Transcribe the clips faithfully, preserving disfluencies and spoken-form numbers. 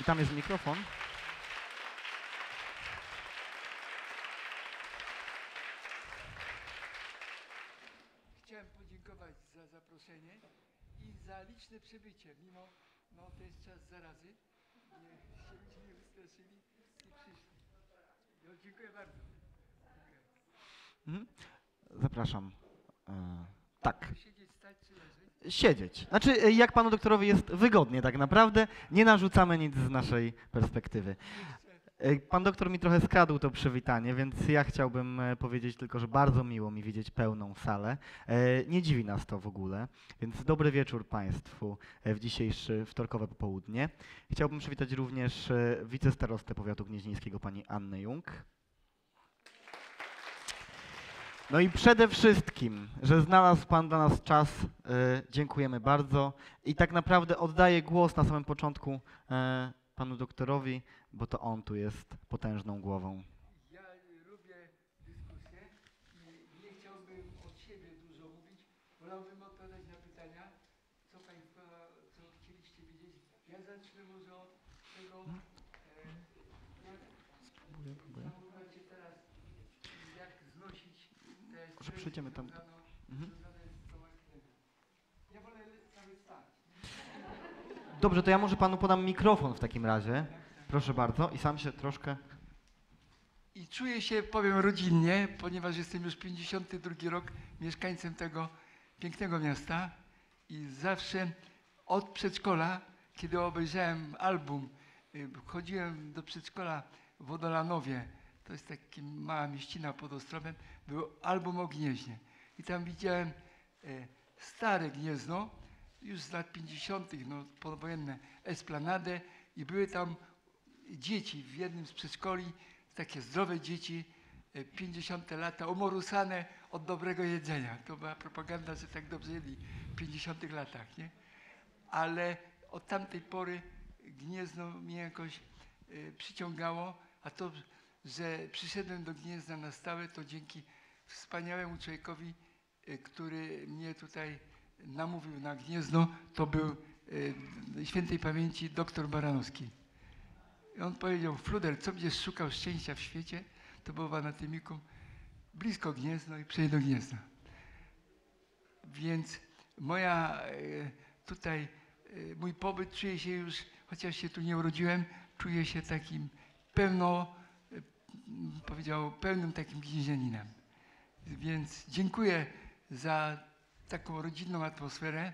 tam jest mikrofon. Chciałem podziękować za zaproszenie i za liczne przybycie, mimo no to jest czas zarazy. Nie, się ludzie nie wystraszyli i przyszli. No, dziękuję bardzo. Dziękuję. Mhm. Zapraszam. E, tak. Siedzieć, stać czy leżeć? Siedzieć. Znaczy, e, jak panu doktorowi jest wygodnie tak naprawdę, nie narzucamy nic z naszej perspektywy. E, Pan doktor mi trochę skradł to przywitanie, więc ja chciałbym e, powiedzieć tylko, że bardzo miło mi widzieć pełną salę. E, Nie dziwi nas to w ogóle, więc dobry wieczór Państwu e, w dzisiejsze wtorkowe popołudnie. Chciałbym przywitać również e, wicestarostę powiatu gnieźnieńskiego pani Annę Jung. No i przede wszystkim, że znalazł Pan dla nas czas, e, dziękujemy bardzo. I tak naprawdę oddaję głos na samym początku e, Panu doktorowi, bo to on tu jest potężną głową. Ja lubię dyskusję i nie chciałbym od siebie dużo mówić. Wolałbym odpowiadać na pytania, co Państwo, co chcieliście wiedzieć. Ja zacznę może od tego, e, jak zachowujecie teraz, jak znosić te Może przyjdziemy tam. związano- Mhm. związane z tą epidemią. Ja wolę cały stać. Dobrze, to ja może Panu podam mikrofon w takim razie. Proszę bardzo. I sam się troszkę... I czuję się, powiem, rodzinnie, ponieważ jestem już pięćdziesiąty drugi rok mieszkańcem tego pięknego miasta i zawsze od przedszkola, kiedy obejrzałem album, y, chodziłem do przedszkola w Wodolanowie, to jest taka mała mieścina pod Ostrowem, był album o Gnieźnie. I tam widziałem e, stare Gniezno, już z lat pięćdziesiątych, no, powojenne esplanadę i były tam dzieci w jednym z przedszkoli, takie zdrowe dzieci, e, pięćdziesiąte lata, umorusane od dobrego jedzenia. To była propaganda, że tak dobrze jedli w pięćdziesiątych latach, nie? Ale od tamtej pory Gniezno mnie jakoś e, przyciągało, a to, że przyszedłem do Gniezna na stałe, to dzięki wspaniałemu człowiekowi, e, który mnie tutaj namówił na Gniezno, to był e, świętej pamięci doktor Baranowski. I on powiedział: Fludel, co będziesz szukał szczęścia w świecie? To było w anatomikum, blisko Gniezno i przejdź do Gniezna. Więc moja e, tutaj, e, mój pobyt, czuję się już, chociaż się tu nie urodziłem, czuję się takim pełno, e, powiedział, pełnym takim gnieźnianinem. Więc dziękuję za taką rodzinną atmosferę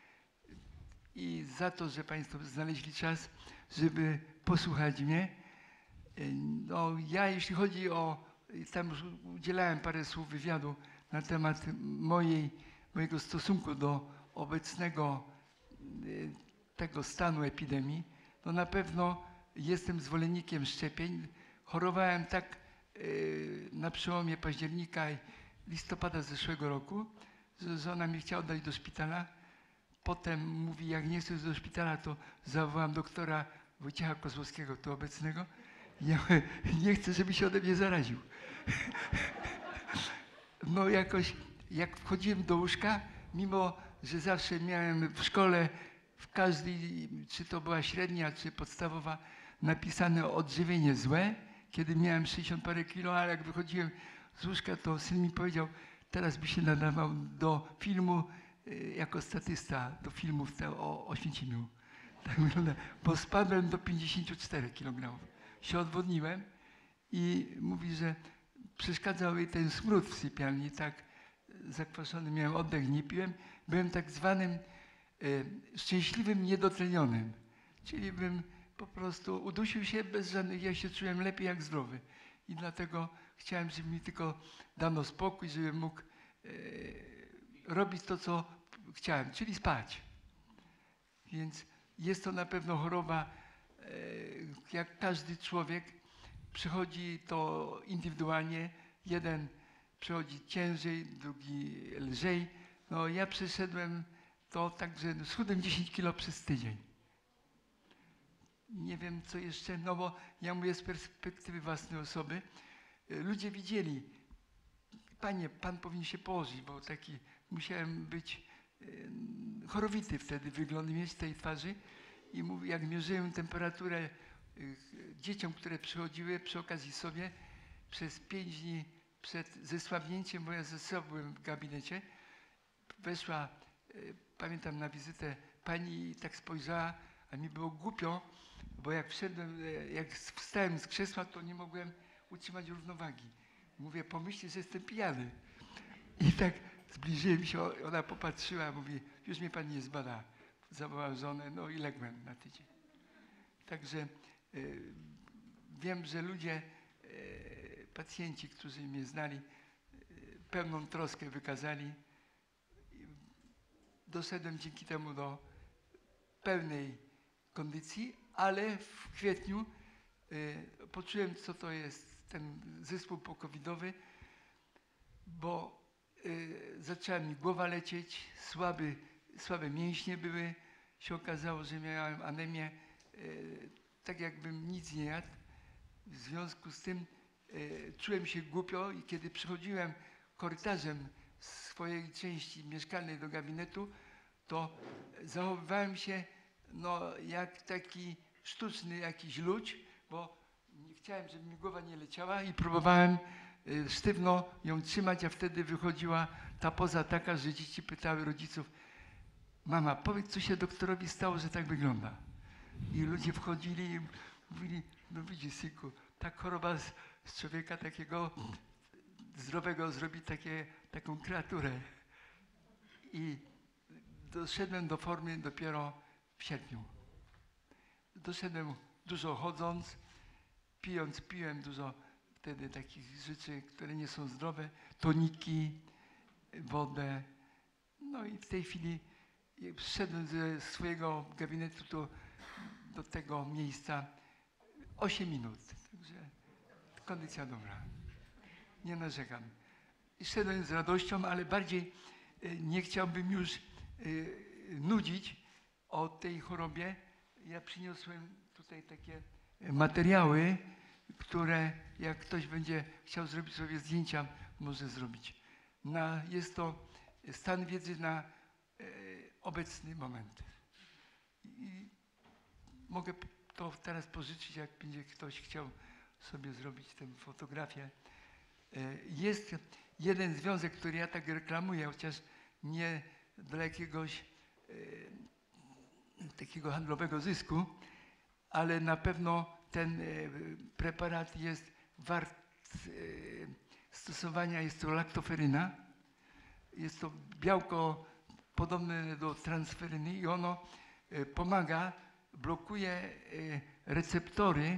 i za to, że Państwo znaleźli czas, żeby posłuchać mnie. No, ja, jeśli chodzi o, tam już udzielałem parę słów wywiadu na temat mojej, mojego stosunku do obecnego y, tego stanu epidemii, no na pewno jestem zwolennikiem szczepień. Chorowałem tak y, na przełomie października i listopada zeszłego roku, że żona mnie chciała oddać do szpitala. Potem mówi, jak nie chcesz do szpitala, to zawołam doktora Wojciecha Kozłowskiego, tu obecnego. Ja nie chcę, żeby się ode mnie zaraził. No jakoś, jak wchodziłem do łóżka, mimo że zawsze miałem w szkole, w każdej, czy to była średnia, czy podstawowa, napisane odżywienie złe, kiedy miałem sześćdziesiąt parę kilo, ale jak wychodziłem z łóżka, to syn mi powiedział, teraz by się nadawał do filmu y, jako statysta, do filmów te o Oświęcimiu. Tak wygląda, bo spadłem do pięćdziesięciu czterech kilogramów. Się odwodniłem i mówi, że przeszkadzał jej ten smród w sypialni, tak zakwaszony miałem oddech, nie piłem. Byłem tak zwanym y, szczęśliwym niedotlenionym, czyli bym po prostu udusił się bez żadnych, ja się czułem lepiej jak zdrowy. I dlatego chciałem, żeby mi tylko dano spokój, żebym mógł y, robić to, co chciałem, czyli spać. Więc jest to na pewno choroba, jak każdy człowiek, przychodzi to indywidualnie. Jeden przychodzi ciężej, drugi lżej. No ja przeszedłem to tak, że schudłem dziesięć kilo przez tydzień. Nie wiem co jeszcze, no bo ja mówię z perspektywy własnej osoby. Ludzie widzieli, panie, pan powinien się położyć, bo taki musiałem być chorowity wtedy wygląd mieć tej twarzy i mówi, jak mierzyłem temperaturę y, dzieciom, które przychodziły, przy okazji sobie, przez pięć dni przed zesłabnięciem, bo ja zesłabłem w gabinecie, weszła, y, pamiętam, na wizytę pani i tak spojrzała, a mi było głupio, bo jak wszedłem, y, jak wstałem z krzesła, to nie mogłem utrzymać równowagi. Mówię, pomyślcie, że jestem pijany. I tak zbliżyłem się, ona popatrzyła, mówi, już mnie pani nie zbada. Zawołał żonę, no i ległem na tydzień. Także y, wiem, że ludzie, y, pacjenci, którzy mnie znali, y, pełną troskę wykazali. Doszedłem dzięki temu do pełnej kondycji, ale w kwietniu y, poczułem, co to jest ten zespół pokowidowy, bo y, zaczęła mi głowa lecieć, słaby, słabe mięśnie były. Się okazało, że miałem anemię, y, tak jakbym nic nie jadł. W związku z tym y, czułem się głupio i kiedy przychodziłem korytarzem z swojej części mieszkalnej do gabinetu, to zachowywałem się no, jak taki sztuczny jakiś ludź, bo nie chciałem, żeby mi głowa nie leciała i próbowałem y, sztywno ją trzymać, a wtedy wychodziła ta poza taka, że dzieci pytały rodziców, mama, powiedz, co się doktorowi stało, że tak wygląda. I ludzie wchodzili i mówili, no widzisz, synku, ta choroba z, z człowieka takiego zdrowego zrobi takie, taką kreaturę. I doszedłem do formy dopiero w sierpniu. Doszedłem dużo chodząc, pijąc, piłem dużo wtedy takich rzeczy, które nie są zdrowe, toniki, wodę. No i w tej chwili wszedłem ze swojego gabinetu do, do tego miejsca osiem minut. Także kondycja dobra. Nie narzekam. I szedłem z radością, ale bardziej nie chciałbym już nudzić o tej chorobie. Ja przyniosłem tutaj takie materiały, które jak ktoś będzie chciał zrobić sobie zdjęcia, może zrobić. Na, jest to stan wiedzy na e, obecny moment. I mogę to teraz pożyczyć, jak będzie ktoś chciał sobie zrobić tę fotografię. E, jest jeden związek, który ja tak reklamuję, chociaż nie dla jakiegoś e, takiego handlowego zysku, ale na pewno ten e, preparat jest wart e, stosowania, jest to laktoferyna. Jest to białko podobne do transferyny i ono e, pomaga, blokuje e, receptory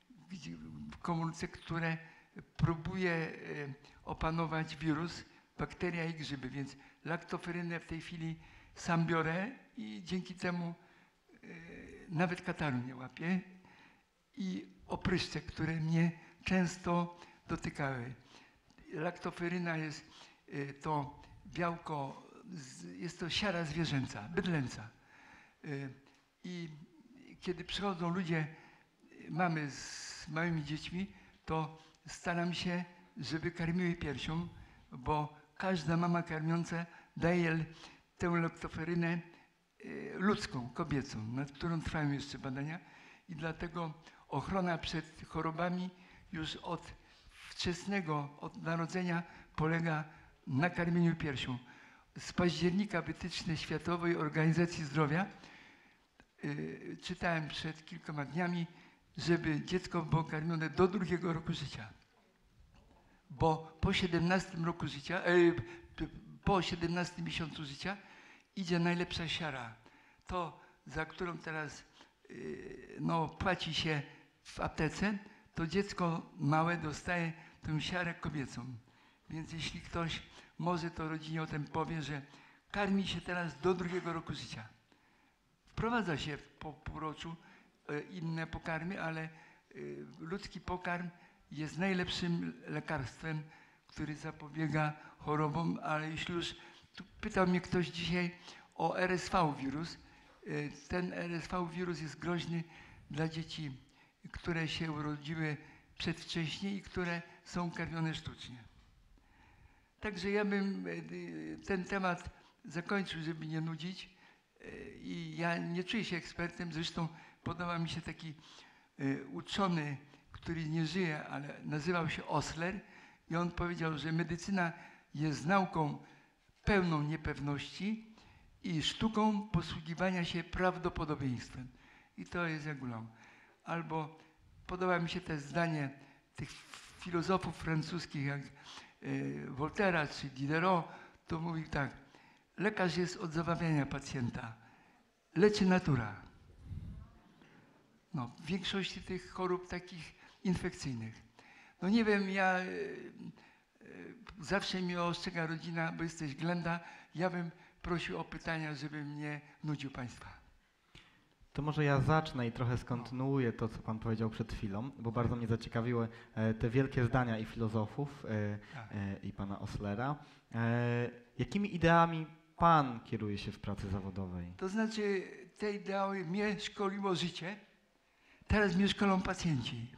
w komórce, które próbuje e, opanować wirus, bakteria i grzyby, więc laktoferynę w tej chwili sam biorę i dzięki temu e, nawet kataru nie łapię i opryszcze, które mnie często dotykały. Laktoferyna jest e, to białko, z, jest to siara zwierzęca, bydlęca. E, I kiedy przychodzą ludzie, mamy z małymi dziećmi, to staram się, żeby karmiły piersią, bo każda mama karmiąca daje tę laktoferynę e, ludzką, kobiecą, nad którą trwają jeszcze badania i dlatego ochrona przed chorobami już od wczesnego, od narodzenia polega na karmieniu piersią. Z października wytyczne Światowej Organizacji Zdrowia yy, czytałem przed kilkoma dniami, żeby dziecko było karmione do drugiego roku życia. Bo po siedemnastym roku życia, yy, po siedemnastym miesiącu życia idzie najlepsza siara. To, za którą teraz yy, no, płaci się w aptece, to dziecko małe dostaje tę siarę kobiecą. Więc jeśli ktoś może, to rodzinie o tym powie, że karmi się teraz do drugiego roku życia. Wprowadza się po półroczu e, inne pokarmy, ale e, ludzki pokarm jest najlepszym lekarstwem, który zapobiega chorobom, ale jeśli już, tu pytał mnie ktoś dzisiaj o R S V wirus. E, ten R S V wirus jest groźny dla dzieci, które się urodziły przedwcześnie i które są karmione sztucznie. Także ja bym ten temat zakończył, żeby nie nudzić. i ja nie czuję się ekspertem, zresztą podoba mi się taki y, uczony, który nie żyje, ale nazywał się Osler i on powiedział, że medycyna jest nauką pełną niepewności i sztuką posługiwania się prawdopodobieństwem. I to jest jak ulał. Albo podoba mi się też zdanie tych filozofów francuskich, jak y, Voltaira czy Diderot, to mówił tak, lekarz jest od zabawiania pacjenta, leczy natura. No, w większości tych chorób takich infekcyjnych. No nie wiem, ja y, y, zawsze mnie ostrzega rodzina, bo jesteś Glenda, ja bym prosił o pytania, żebym nie nudził Państwa. To może ja zacznę i trochę skontynuuję to, co Pan powiedział przed chwilą, bo bardzo mnie zaciekawiły e, te wielkie zdania i filozofów, e, Tak. e, i Pana Oslera. E, jakimi ideami Pan kieruje się w pracy zawodowej? To znaczy, te ideały mnie szkoliło życie, teraz mnie szkolą pacjenci.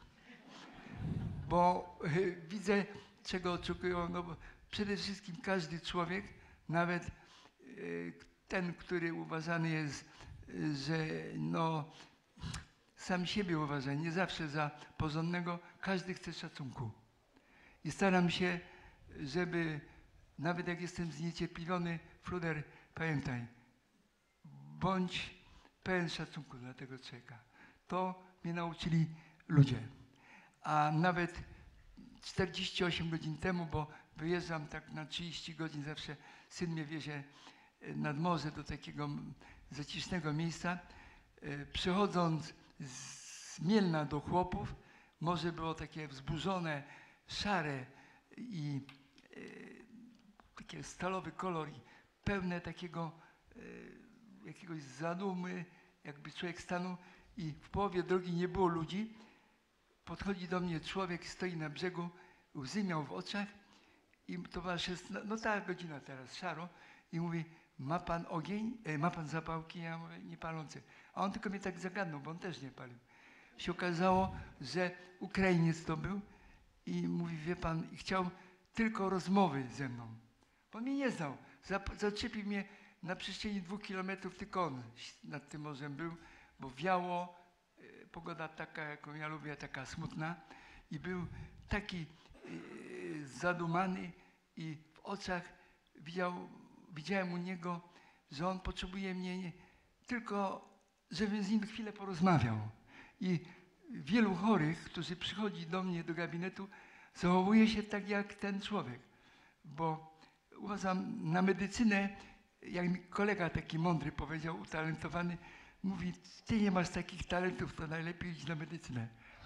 Bo y, widzę, czego oczekują, no bo przede wszystkim każdy człowiek, nawet y, ten, który uważany jest, y, że no, sam siebie uważa, nie zawsze za porządnego, każdy chce szacunku. I staram się, żeby nawet jak jestem zniecierpliwiony, Fruder, pamiętaj, bądź pełen szacunku dla tego człowieka. To mnie nauczyli ludzie. A nawet czterdzieści osiem godzin temu, bo wyjeżdżam tak na trzydzieści godzin, zawsze syn mnie wiezie nad morze do takiego zacisznego miejsca. Przychodząc z Mielna do Chłopów, morze było takie wzburzone, szare i e, taki stalowy kolor i pełne takiego e, jakiegoś zadumy, jakby człowiek stanął i w połowie drogi nie było ludzi. Podchodzi do mnie człowiek, stoi na brzegu, łzy miał w oczach i to była szesna, no ta godzina teraz, szaro, i mówi, ma pan ogień, e, ma pan zapałki? Ja mówię, nie palące. A on tylko mnie tak zagadnął, bo on też nie palił. Się okazało, że Ukrainiec to był i mówi, wie pan, i chciał tylko rozmowy ze mną. Bo on mnie nie znał. Zap- zaczepił mnie na przestrzeni dwóch kilometrów, tylko on nad tym morzem był, bo wiało, e, pogoda taka, jaką ja lubię, taka smutna i był taki e, zadumany i w oczach widział, widziałem u niego, że on potrzebuje mnie nie, tylko, żebym z nim chwilę porozmawiał. I wielu chorych, którzy przychodzi do mnie do gabinetu, zachowuje się tak jak ten człowiek, bo uważam na medycynę, jak mi kolega taki mądry powiedział, utalentowany, mówi, ty nie masz takich talentów, to najlepiej iść na medycynę.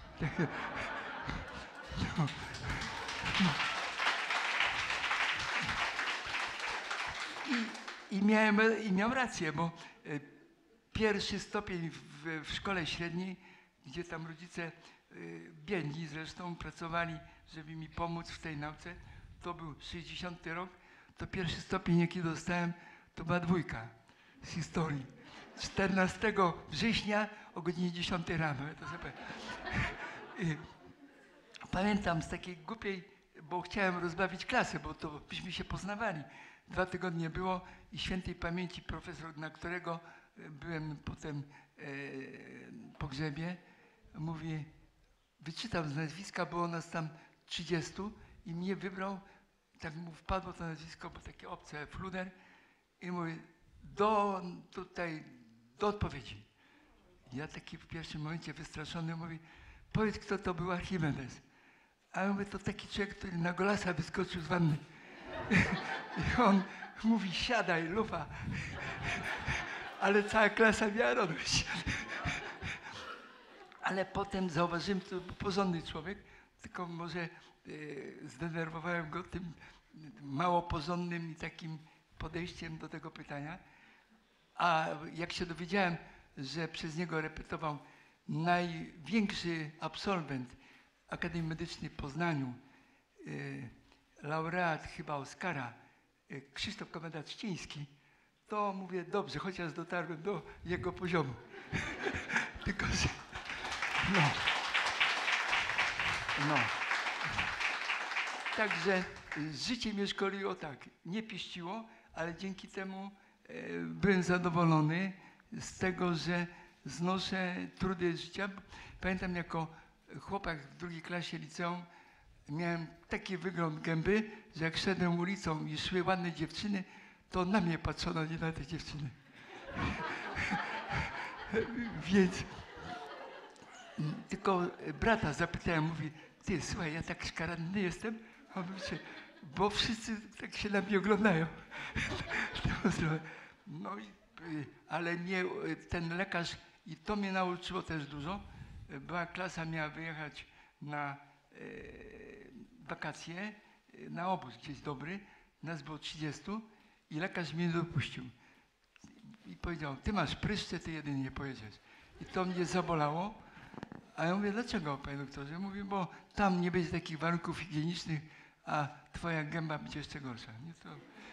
No. I, i, miałem, I miał rację, bo e, pierwszy stopień w, w szkole średniej, gdzie tam rodzice e, biedni zresztą pracowali, żeby mi pomóc w tej nauce, to był sześćdziesiąty rok, to pierwszy stopień, jaki dostałem, to była dwójka z historii. czternastego września o godzinie dziesiątej rano. To sobie I pamiętam z takiej głupiej, bo chciałem rozbawić klasę, bo to byśmy się poznawali. Dwa tygodnie było i świętej pamięci profesor, na którego byłem potem e, pogrzebie, mówi, wyczytał z nazwiska, było nas tam trzydziestu i mnie wybrał, tak mu wpadło to nazwisko, bo takie obce, Fluder, i mówi, do tutaj, do odpowiedzi. Ja taki w pierwszym momencie wystraszony mówi, powiedz, kto to był Archimedes. A ja mówię, to taki człowiek, który na golasa wyskoczył z wanny. I on mówi, siadaj, lufa. Ale cała klasa miała radość. Ale potem zauważyłem, to był porządny człowiek, tylko może e, zdenerwowałem go tym mało porządnym i takim podejściem do tego pytania. A jak się dowiedziałem, że przez niego repetował największy absolwent Akademii Medycznej w Poznaniu, e, laureat chyba Oscara, e, Krzysztof Komenda-Trzciński, to mówię, dobrze, chociaż dotarłem do jego poziomu. Tylko, że no. No. Także życie mnie szkoliło tak, nie pieściło, ale dzięki temu e, byłem zadowolony z tego, że znoszę trudy życia. Pamiętam, jako chłopak w drugiej klasie liceum miałem taki wygląd gęby, że jak szedłem ulicą i szły ładne dziewczyny, to na mnie patrzono, nie na te dziewczyny. Więc tylko brata zapytałem, mówi, ty, słuchaj, ja tak szkaradny jestem? A on mówi, bo wszyscy tak się na mnie oglądają. No i, ale mnie ten lekarz, i to mnie nauczyło też dużo, była klasa, miała wyjechać na e, wakacje, na obóz gdzieś dobry, nas było trzydziestu i lekarz mnie nie dopuścił. I powiedział, ty masz pryszcze, ty jedynie nie pojedziesz. I to mnie zabolało. A ja mówię, dlaczego, panie doktorze? Mówi, bo tam nie będzie takich warunków higienicznych, a twoja gęba będzie jeszcze gorsza. Nie, to,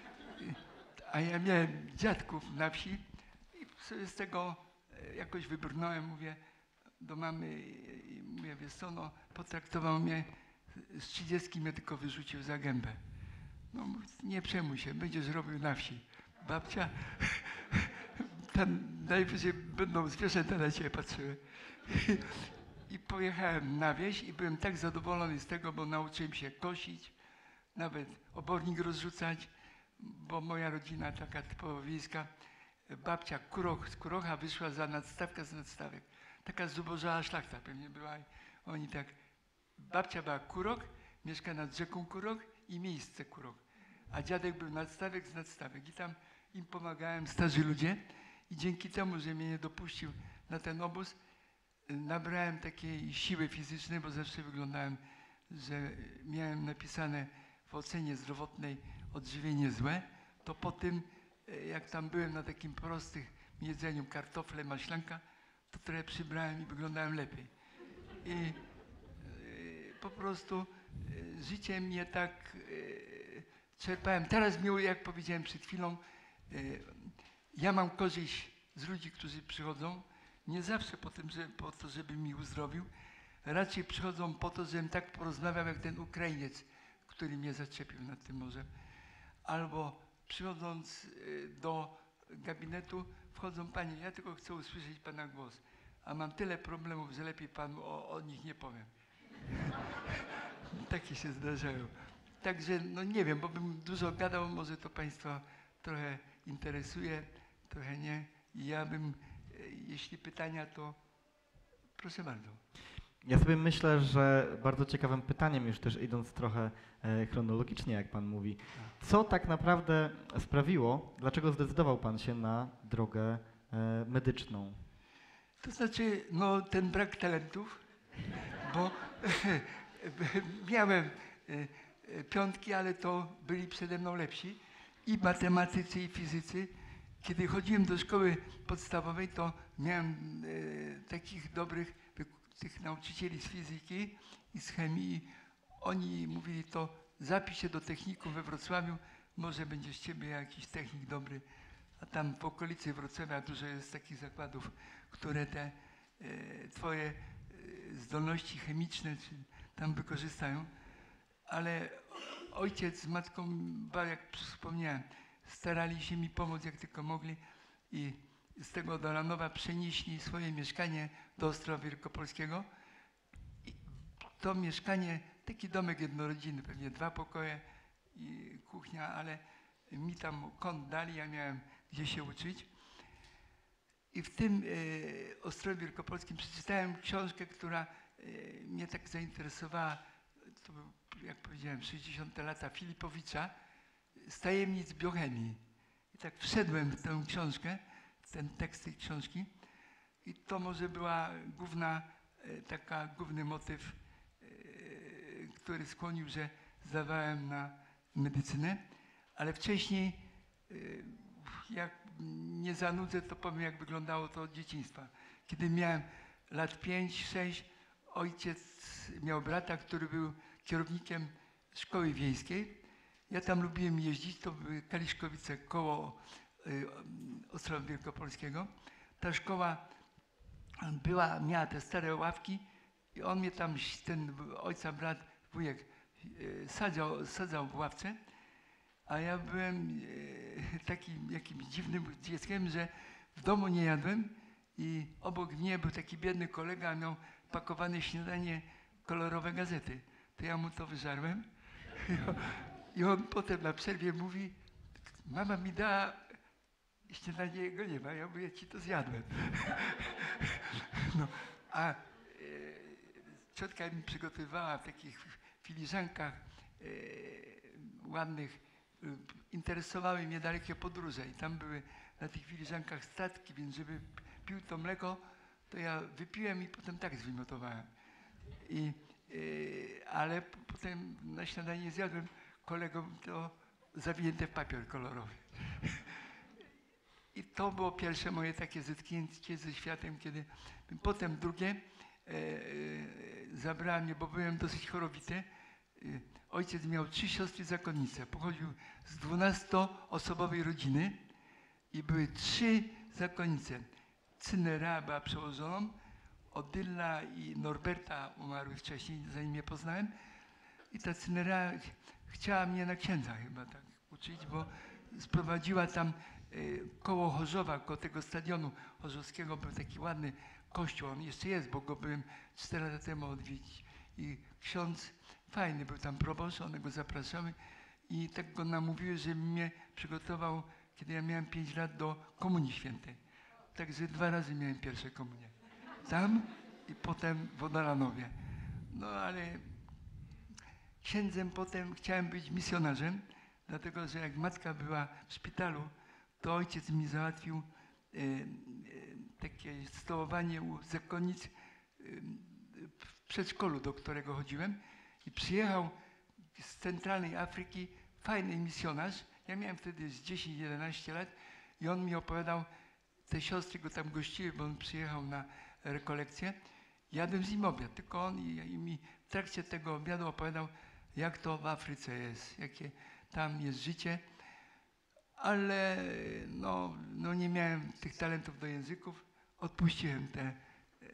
a ja miałem dziadków na wsi i sobie z tego jakoś wybrnąłem, mówię do mamy i mówię, wiesz co, no, potraktował mnie, z trzydziestki mnie tylko wyrzucił za gębę. No mówi, nie przejmuj się, będziesz robił na wsi. Babcia, tam najwyżej będą zwierzęta na ciebie patrzyły. I pojechałem na wieś i byłem tak zadowolony z tego, bo nauczyłem się kosić, nawet obornik rozrzucać, bo moja rodzina taka typowo wiejska, babcia Kuroch, z Kurocha wyszła za nadstawka z nadstawek. Taka zubożała szlachta pewnie była. I oni tak, babcia była Kuroch, mieszka nad rzeką Kuroch i miejsce Kuroch. A dziadek był nadstawek z nadstawek i tam im pomagałem, starzy ludzie. I dzięki temu, że mnie nie dopuścił na ten obóz, nabrałem takiej siły fizycznej, bo zawsze wyglądałem, że miałem napisane w ocenie zdrowotnej odżywienie złe, to po tym, jak tam byłem na takim prostym jedzeniu, kartofle, maślanka, to trochę przybrałem i wyglądałem lepiej. I po prostu życie mnie tak czerpałem. Teraz miło, jak powiedziałem przed chwilą, ja mam korzyść z ludzi, którzy przychodzą, nie zawsze po, tym, że, po to, żeby mi uzdrowił, raczej przychodzą po to, żebym tak porozmawiał jak ten Ukrainiec, który mnie zaczepił nad tym morzem. Albo przychodząc do gabinetu, wchodzą, panie, ja tylko chcę usłyszeć pana głos, a mam tyle problemów, że lepiej panu o, o nich nie powiem. Takie się zdarzają. Także, no nie wiem, bo bym dużo gadał, może to państwa trochę interesuje, trochę nie. I ja bym, jeśli pytania, to proszę bardzo. Ja sobie myślę, że bardzo ciekawym pytaniem, już też idąc trochę e, chronologicznie, jak pan mówi, co tak naprawdę sprawiło, dlaczego zdecydował pan się na drogę e, medyczną? To znaczy, no ten brak talentów, bo miałem e, piątki, ale to byli przede mną lepsi, i matematycy, i fizycy. Kiedy chodziłem do szkoły podstawowej, to miałem e, takich dobrych tych nauczycieli z fizyki i z chemii. Oni mówili, to zapisz się do technikum we Wrocławiu, może będzie z ciebie jakiś technik dobry. A tam w okolicy Wrocławia dużo jest takich zakładów, które te e, twoje e, zdolności chemiczne czy tam wykorzystają. Ale ojciec z matką, jak wspomniałem, starali się mi pomóc jak tylko mogli i z tego Dolanowa przenieśli swoje mieszkanie do Ostrowa Wielkopolskiego. I to mieszkanie, taki domek jednorodzinny, pewnie dwa pokoje i kuchnia, ale mi tam kąt dali, ja miałem gdzie się uczyć. I w tym e, Ostrowie Wielkopolskim przeczytałem książkę, która e, mnie tak zainteresowała. To był, jak powiedziałem, sześćdziesiąte lata Filipowicza, z tajemnic biochemii. I tak wszedłem w tę książkę, ten tekst tej książki, i to może była główna, e, taka główny motyw, e, który skłonił, że zdawałem na medycynę, ale wcześniej, e, jak nie zanudzę, to powiem, jak wyglądało to od dzieciństwa. Kiedy miałem lat pięć, sześć, ojciec miał brata, który był kierownikiem szkoły wiejskiej. Ja tam lubiłem jeździć, to były Kaliszkowice koło y, Ostrowa Wielkopolskiego. Ta szkoła była, miała te stare ławki i on mnie tam, ten ojca brat, wujek, y, sadzał, sadzał w ławce, a ja byłem e, takim jakimś dziwnym dzieckiem, że w domu nie jadłem i obok mnie był taki biedny kolega, a miał pakowane śniadanie kolorowe gazety. To ja mu to wyżarłem i on potem na przerwie mówi, mama mi dała śniadanie, jego nie ma, ja mówię, ci to zjadłem. No, a e, ciotka mi przygotowywała w takich filiżankach e, ładnych, e, interesowały mnie dalekie podróże i tam były na tych filiżankach statki, więc żeby pił to mleko, to ja wypiłem i potem tak zwymiotowałem. I, e, ale p- potem na śniadanie zjadłem kolegom to zawinięte w papier kolorowy. I to było pierwsze moje takie zetknięcie ze światem, kiedy potem drugie e, e, zabrała mnie, bo byłem dosyć chorowity. E, ojciec miał trzy siostry zakonnice. Pochodził z dwunastoosobowej rodziny i były trzy zakonnice. Cynera była przełożoną, Odylla i Norberta umarły wcześniej, zanim mnie poznałem. I ta Cynera ch- chciała mnie na księdza chyba tak uczyć, bo sprowadziła tam y, koło Chorzowa, koło tego stadionu chorzowskiego był taki ładny kościół. On jeszcze jest, bo go byłem cztery lata temu odwiedzić. I ksiądz fajny był tam proboszcz, one go zapraszały i tak go namówiły, że mnie przygotował, kiedy ja miałem pięć lat, do Komunii Świętej. Także dwa razy miałem pierwsze komunię. Tam i potem w Odalanowie. No ale księdzem potem chciałem być misjonarzem, dlatego że jak matka była w szpitalu, to ojciec mi załatwił e, e, takie stołowanie u zakonnic e, w przedszkolu, do którego chodziłem i przyjechał z centralnej Afryki fajny misjonarz. Ja miałem wtedy z dziesięć jedenaście lat i on mi opowiadał, te siostry go tam gościły, bo on przyjechał na rekolekcję. Jadłem z nim obiad, tylko on i, i mi w trakcie tego obiadu opowiadał, jak to w Afryce jest, jakie tam jest życie, ale no, no nie miałem tych talentów do języków, odpuściłem te e,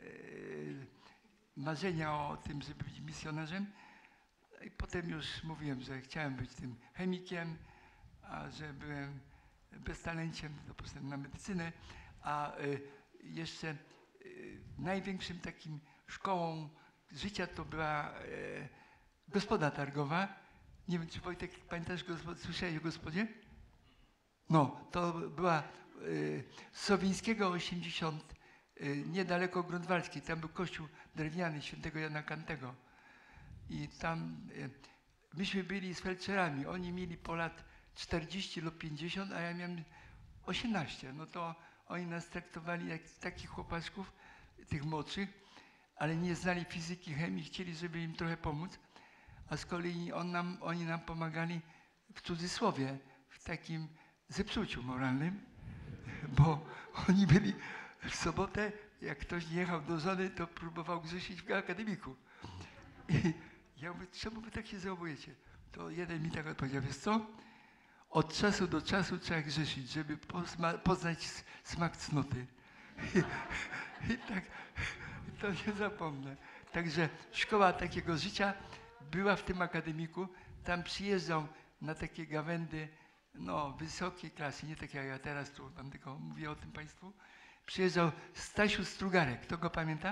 marzenia o tym, żeby być misjonarzem i potem już mówiłem, że chciałem być tym chemikiem, a że byłem beztalenciem, to poszedłem na medycynę, a e, jeszcze e, największym takim szkołą życia to była e, gospoda targowa. Nie wiem, czy Wojtek, pamiętasz, gospod, słyszałeś o gospodzie? No, to była y, z Sowińskiego osiemdziesiąt, y, niedaleko Grunwaldzkiej. Tam był kościół drewniany świętego Jana Kantego. I tam y, myśmy byli z felczerami. Oni mieli po lat czterdzieści lub pięćdziesiąt, a ja miałem osiemnaście. No to oni nas traktowali jak takich chłopaczków, tych młodszych, ale nie znali fizyki, chemii, chcieli, żeby im trochę pomóc. A z kolei on nam, oni nam pomagali w cudzysłowie, w takim zepsuciu moralnym, bo oni byli w sobotę, jak ktoś nie jechał do żony, to próbował grzeszyć w akademiku. I ja mówię, czemu wy tak się zachowujecie? To jeden mi tak odpowiedział, wiesz co? Od czasu do czasu trzeba grzeszyć, żeby pozna, poznać s- smak cnoty. I, i tak, to nie zapomnę. Także szkoła takiego życia była w tym akademiku. Tam przyjeżdżał na takie gawędy, no, wysokiej klasy, nie tak jak ja teraz tu tam tylko mówię o tym Państwu. Przyjeżdżał Stasiu Strugarek. Kto go pamięta?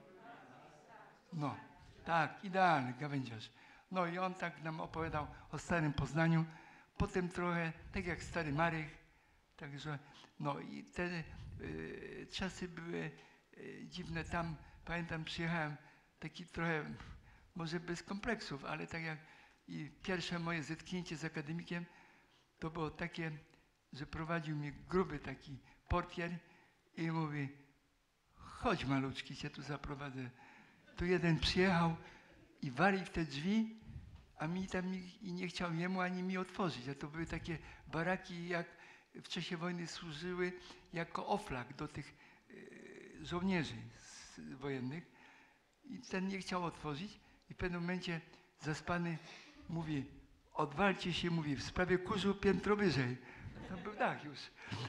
No, tak, idealny gawędziarz. No i on tak nam opowiadał o starym Poznaniu. Potem trochę, tak jak stary Marek. Także, no i te y, czasy były y, dziwne. Tam, pamiętam, przyjechałem taki trochę, może bez kompleksów, ale tak jak i pierwsze moje zetknięcie z akademikiem, to było takie, że prowadził mnie gruby taki portier i mówi, chodź maluczki, cię tu zaprowadzę. Tu jeden przyjechał i wali w te drzwi, a mi tam nikt i nie chciał jemu ani mi otworzyć. A to były takie baraki, jak w czasie wojny służyły jako oflak do tych e, żołnierzy z, wojennych. I ten nie chciał otworzyć i w pewnym momencie zaspany mówi, odwalcie się, mówi, w sprawie kurzu piętro wyżej. To był dach już.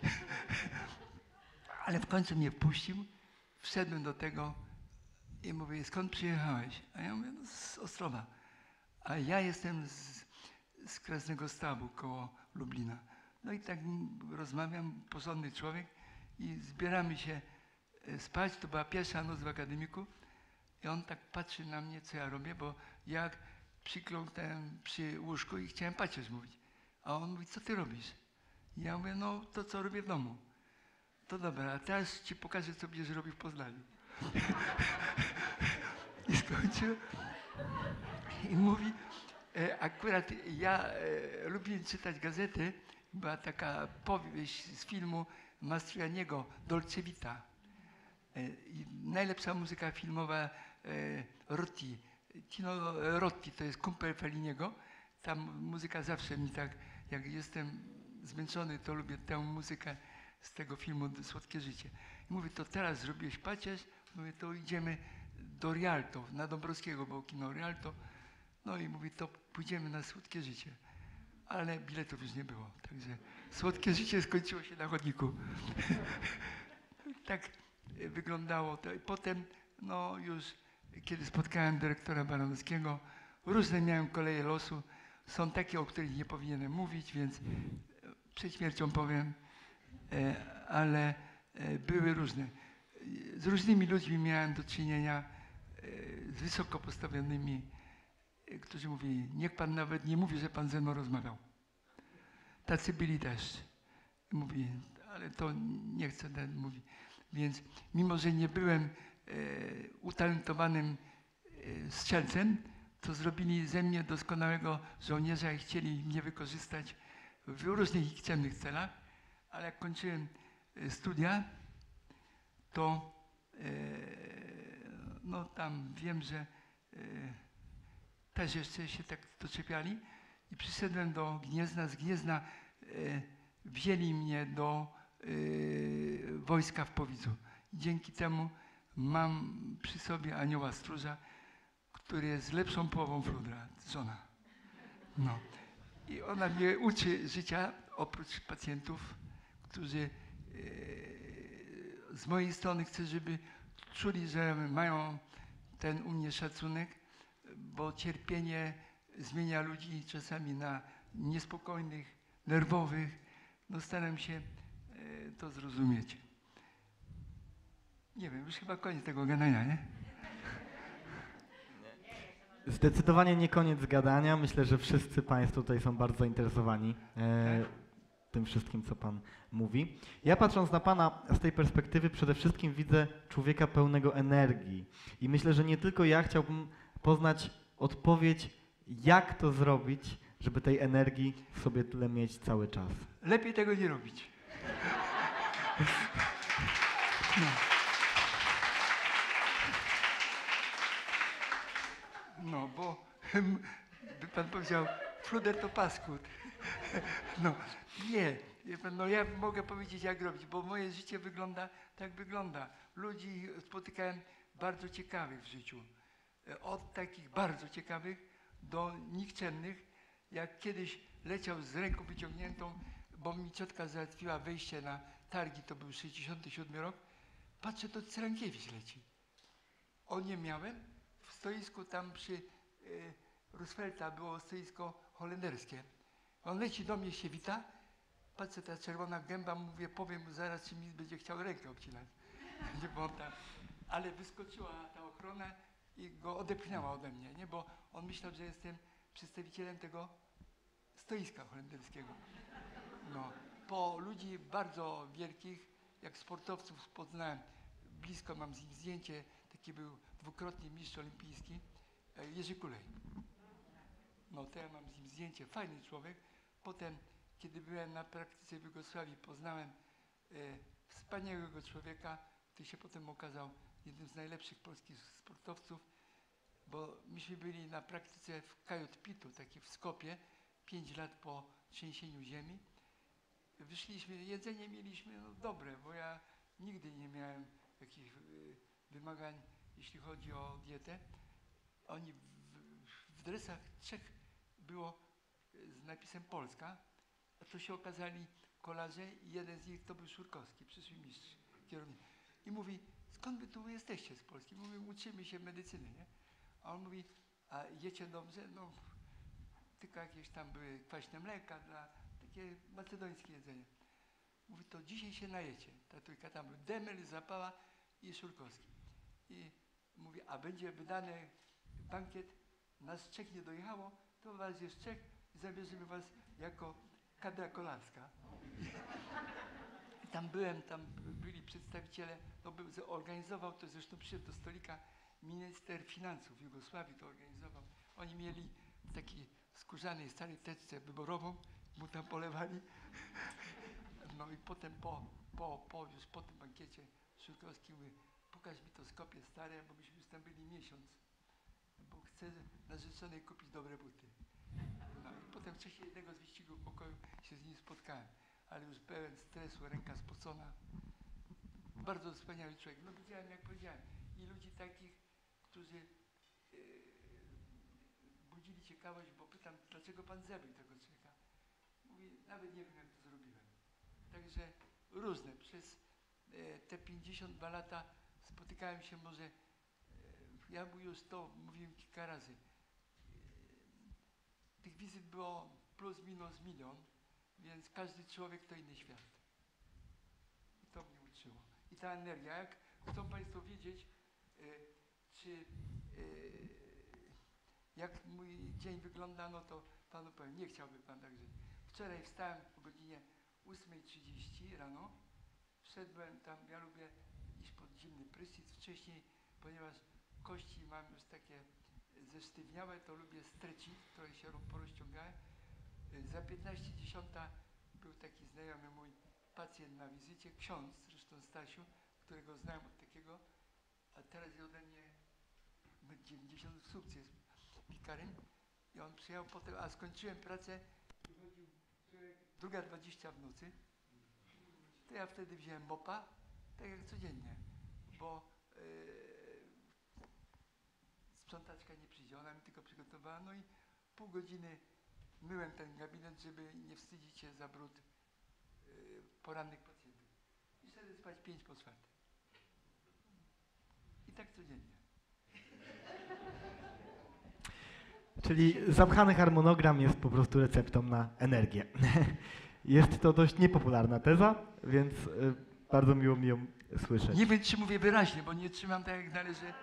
Ale w końcu mnie wpuścił, wszedłem do tego i mówię, skąd przyjechałeś? A ja mówię, no z Ostrowa. A ja jestem z, z Krasnego Stawu koło Lublina. No i tak rozmawiam, porządny człowiek i zbieramy się spać. To była pierwsza noc w akademiku i on tak patrzy na mnie, co ja robię, bo jak przykląknąłem przy łóżku i chciałem pacierz mówić. A on mówi, co ty robisz? I ja mówię, no to co robię w domu. To dobra, a teraz ci pokażę, co będziesz robił w Poznaniu. I skończył. I mówi, e, akurat ja e, lubię czytać gazety. Była taka powieść z filmu Mastroianniego, Dolce Vita. E, i najlepsza muzyka filmowa e, Rotti. Tino Rotti to jest kumpel Felliniego. Ta muzyka zawsze mi tak, jak jestem zmęczony, to lubię tę muzykę z tego filmu Słodkie życie. I mówię, to teraz zrobiłeś pacierz, mówię, to idziemy do Rialto, na Dąbrowskiego było kino Rialto. No i mówi, to pójdziemy na Słodkie życie. Ale biletów już nie było, także Słodkie życie skończyło się na chodniku. Tak wyglądało to. I potem, no już, kiedy spotkałem dyrektora Baranowskiego, różne miałem koleje losu. Są takie, o których nie powinienem mówić, więc przed śmiercią powiem, ale były różne. Z różnymi ludźmi miałem do czynienia, z wysoko postawionymi, którzy mówili, niech pan nawet nie mówi, że pan ze mną rozmawiał. Tacy byli też. Mówi, ale to nie chcę ten mówić. Więc mimo, że nie byłem e, utalentowanym e, strzelcem, to zrobili ze mnie doskonałego żołnierza i chcieli mnie wykorzystać w różnych nikczemnych celach. Ale jak kończyłem e, studia, to e, no tam wiem, że e, też jeszcze się tak doczepiali i przyszedłem do Gniezna. Z Gniezna e, wzięli mnie do e, wojska w Powidzu. Dzięki temu mam przy sobie anioła stróża, który jest lepszą połową Fludra, żona. No. I ona mnie uczy życia, oprócz pacjentów, którzy e, z mojej strony chcę, żeby czuli, że mają ten u mnie szacunek, bo cierpienie zmienia ludzi czasami na niespokojnych, nerwowych. No staram się e, to zrozumieć. Nie wiem, już chyba koniec tego gadania, nie? Zdecydowanie nie koniec gadania. Myślę, że wszyscy Państwo tutaj są bardzo zainteresowani e, tym wszystkim, co Pan mówi. Ja patrząc na Pana z tej perspektywy przede wszystkim widzę człowieka pełnego energii. I myślę, że nie tylko ja chciałbym poznać odpowiedź, jak to zrobić, żeby tej energii w sobie tyle mieć cały czas. Lepiej tego nie robić. No. No, bo by pan powiedział, Fluder to paskud. No, nie. No ja mogę powiedzieć, jak robić, bo moje życie wygląda tak wygląda. Ludzi spotykałem bardzo ciekawych w życiu. Od takich bardzo ciekawych do nikczemnych. Jak kiedyś leciał z ręką wyciągniętą, bo mi ciotka załatwiła wejście na targi, to był sześćdziesiąty siódmy rok. Patrzę, to Cyrankiewicz leci. O nie miałem. W stoisku tam przy y, Roosevelta było stoisko holenderskie. On leci do mnie, się wita. Patrzę, ta czerwona gęba, mówię, powiem mu zaraz, czy mi będzie chciał rękę obcinać. Nie, bo tam. Ale wyskoczyła ta ochrona i go odepchnęła ode mnie, nie? Bo on myślał, że jestem przedstawicielem tego stoiska holenderskiego. No. Po ludzi bardzo wielkich, jak sportowców poznałem, blisko mam z nim zdjęcie, taki był dwukrotnie mistrz olimpijski, Jerzy Kulej. No to ja mam z nim zdjęcie, fajny człowiek. Potem, kiedy byłem na praktyce w Jugosławii, poznałem e, wspaniałego człowieka, który się potem okazał jednym z najlepszych polskich sportowców, bo myśmy byli na praktyce w Kajot-Pitu, taki w Skopie, pięć lat po trzęsieniu ziemi. Wyszliśmy, jedzenie mieliśmy no, dobre, bo ja nigdy nie miałem jakichś y, wymagań, jeśli chodzi o dietę. Oni w, w dresach trzech było z napisem Polska, a to się okazali kolarze i jeden z nich to był Szurkowski, przyszły mistrz, kierownik. I mówi, skąd wy tu jesteście z Polski? Mówi, uczymy się medycyny, nie? A on mówi, a jecie dobrze? No, tylko jakieś tam były kwaśne mleka, dla, takie macedońskie jedzenie. Mówi, to dzisiaj się najecie. Ta trójka tam był Demel, Zapała i Szurkowski. I mówi, a będzie wydany bankiet, nas Czech nie dojechało, to was jest Czech i zabierzemy was jako kadra kolarska. I tam byłem, tam byli przedstawiciele, no był, organizował to, zresztą przyszedł do stolika minister finansów Jugosławii, to organizował. Oni mieli w takiej skórzanej starej teczce wyborową, mu tam polewali. No i potem po, po, po, już po tym bankiecie Szurkowski mówi, pokaż mi to Skopie stare, bo byśmy już tam byli miesiąc, bo chcę narzeczonej kupić dobre buty. No i potem w czasie jednego z wyścigów pokoju się z nim spotkałem, ale już pełen stresu, ręka spocona. Bardzo wspaniały człowiek. No widziałem, jak powiedziałem, i ludzi takich, którzy yy, budzili ciekawość, bo pytam, dlaczego pan zabił tego człowieka? Mówi, nawet nie wiem, jak to zrobiłem. Także różne. Przez e, te pięćdziesiąt dwa lata spotykałem się może, e, ja mu już to mówiłem kilka razy. E, tych wizyt było plus minus milion, więc każdy człowiek to inny świat. I to mnie uczyło. I ta energia, jak chcą państwo wiedzieć, e, czy e, jak mój dzień wygląda, no to panu powiem, nie chciałby pan także. Wczoraj wstałem o godzinie ósma trzydzieści rano, wszedłem tam, ja lubię iść pod zimny prysznic wcześniej, ponieważ kości mam już takie zesztywniałe, to lubię stretching, trochę się porozciągałem. Za piętnaście dziesiąta był taki znajomy mój pacjent na wizycie, ksiądz, zresztą Stasiu, którego znałem od takiego, a teraz jest ode mnie dziewięćdziesiąt sukces pikarym i on przyjechał potem, a skończyłem pracę, wychodził druga dwadzieścia w nocy, to ja wtedy wziąłem mopa, tak jak codziennie, bo yy, sprzątaczka nie przyjdzie, ona mi tylko przygotowała, no i pół godziny myłem ten gabinet, żeby nie wstydzić się za brud yy, porannych pacjentów. I wtedy spać pięć po czwarte. I tak codziennie. Czyli zapchany harmonogram jest po prostu receptą na energię. Jest to dość niepopularna teza, więc y, bardzo miło mi ją słyszeć. Nie wiem, czy mówię wyraźnie, bo nie trzymam tak, jak należy.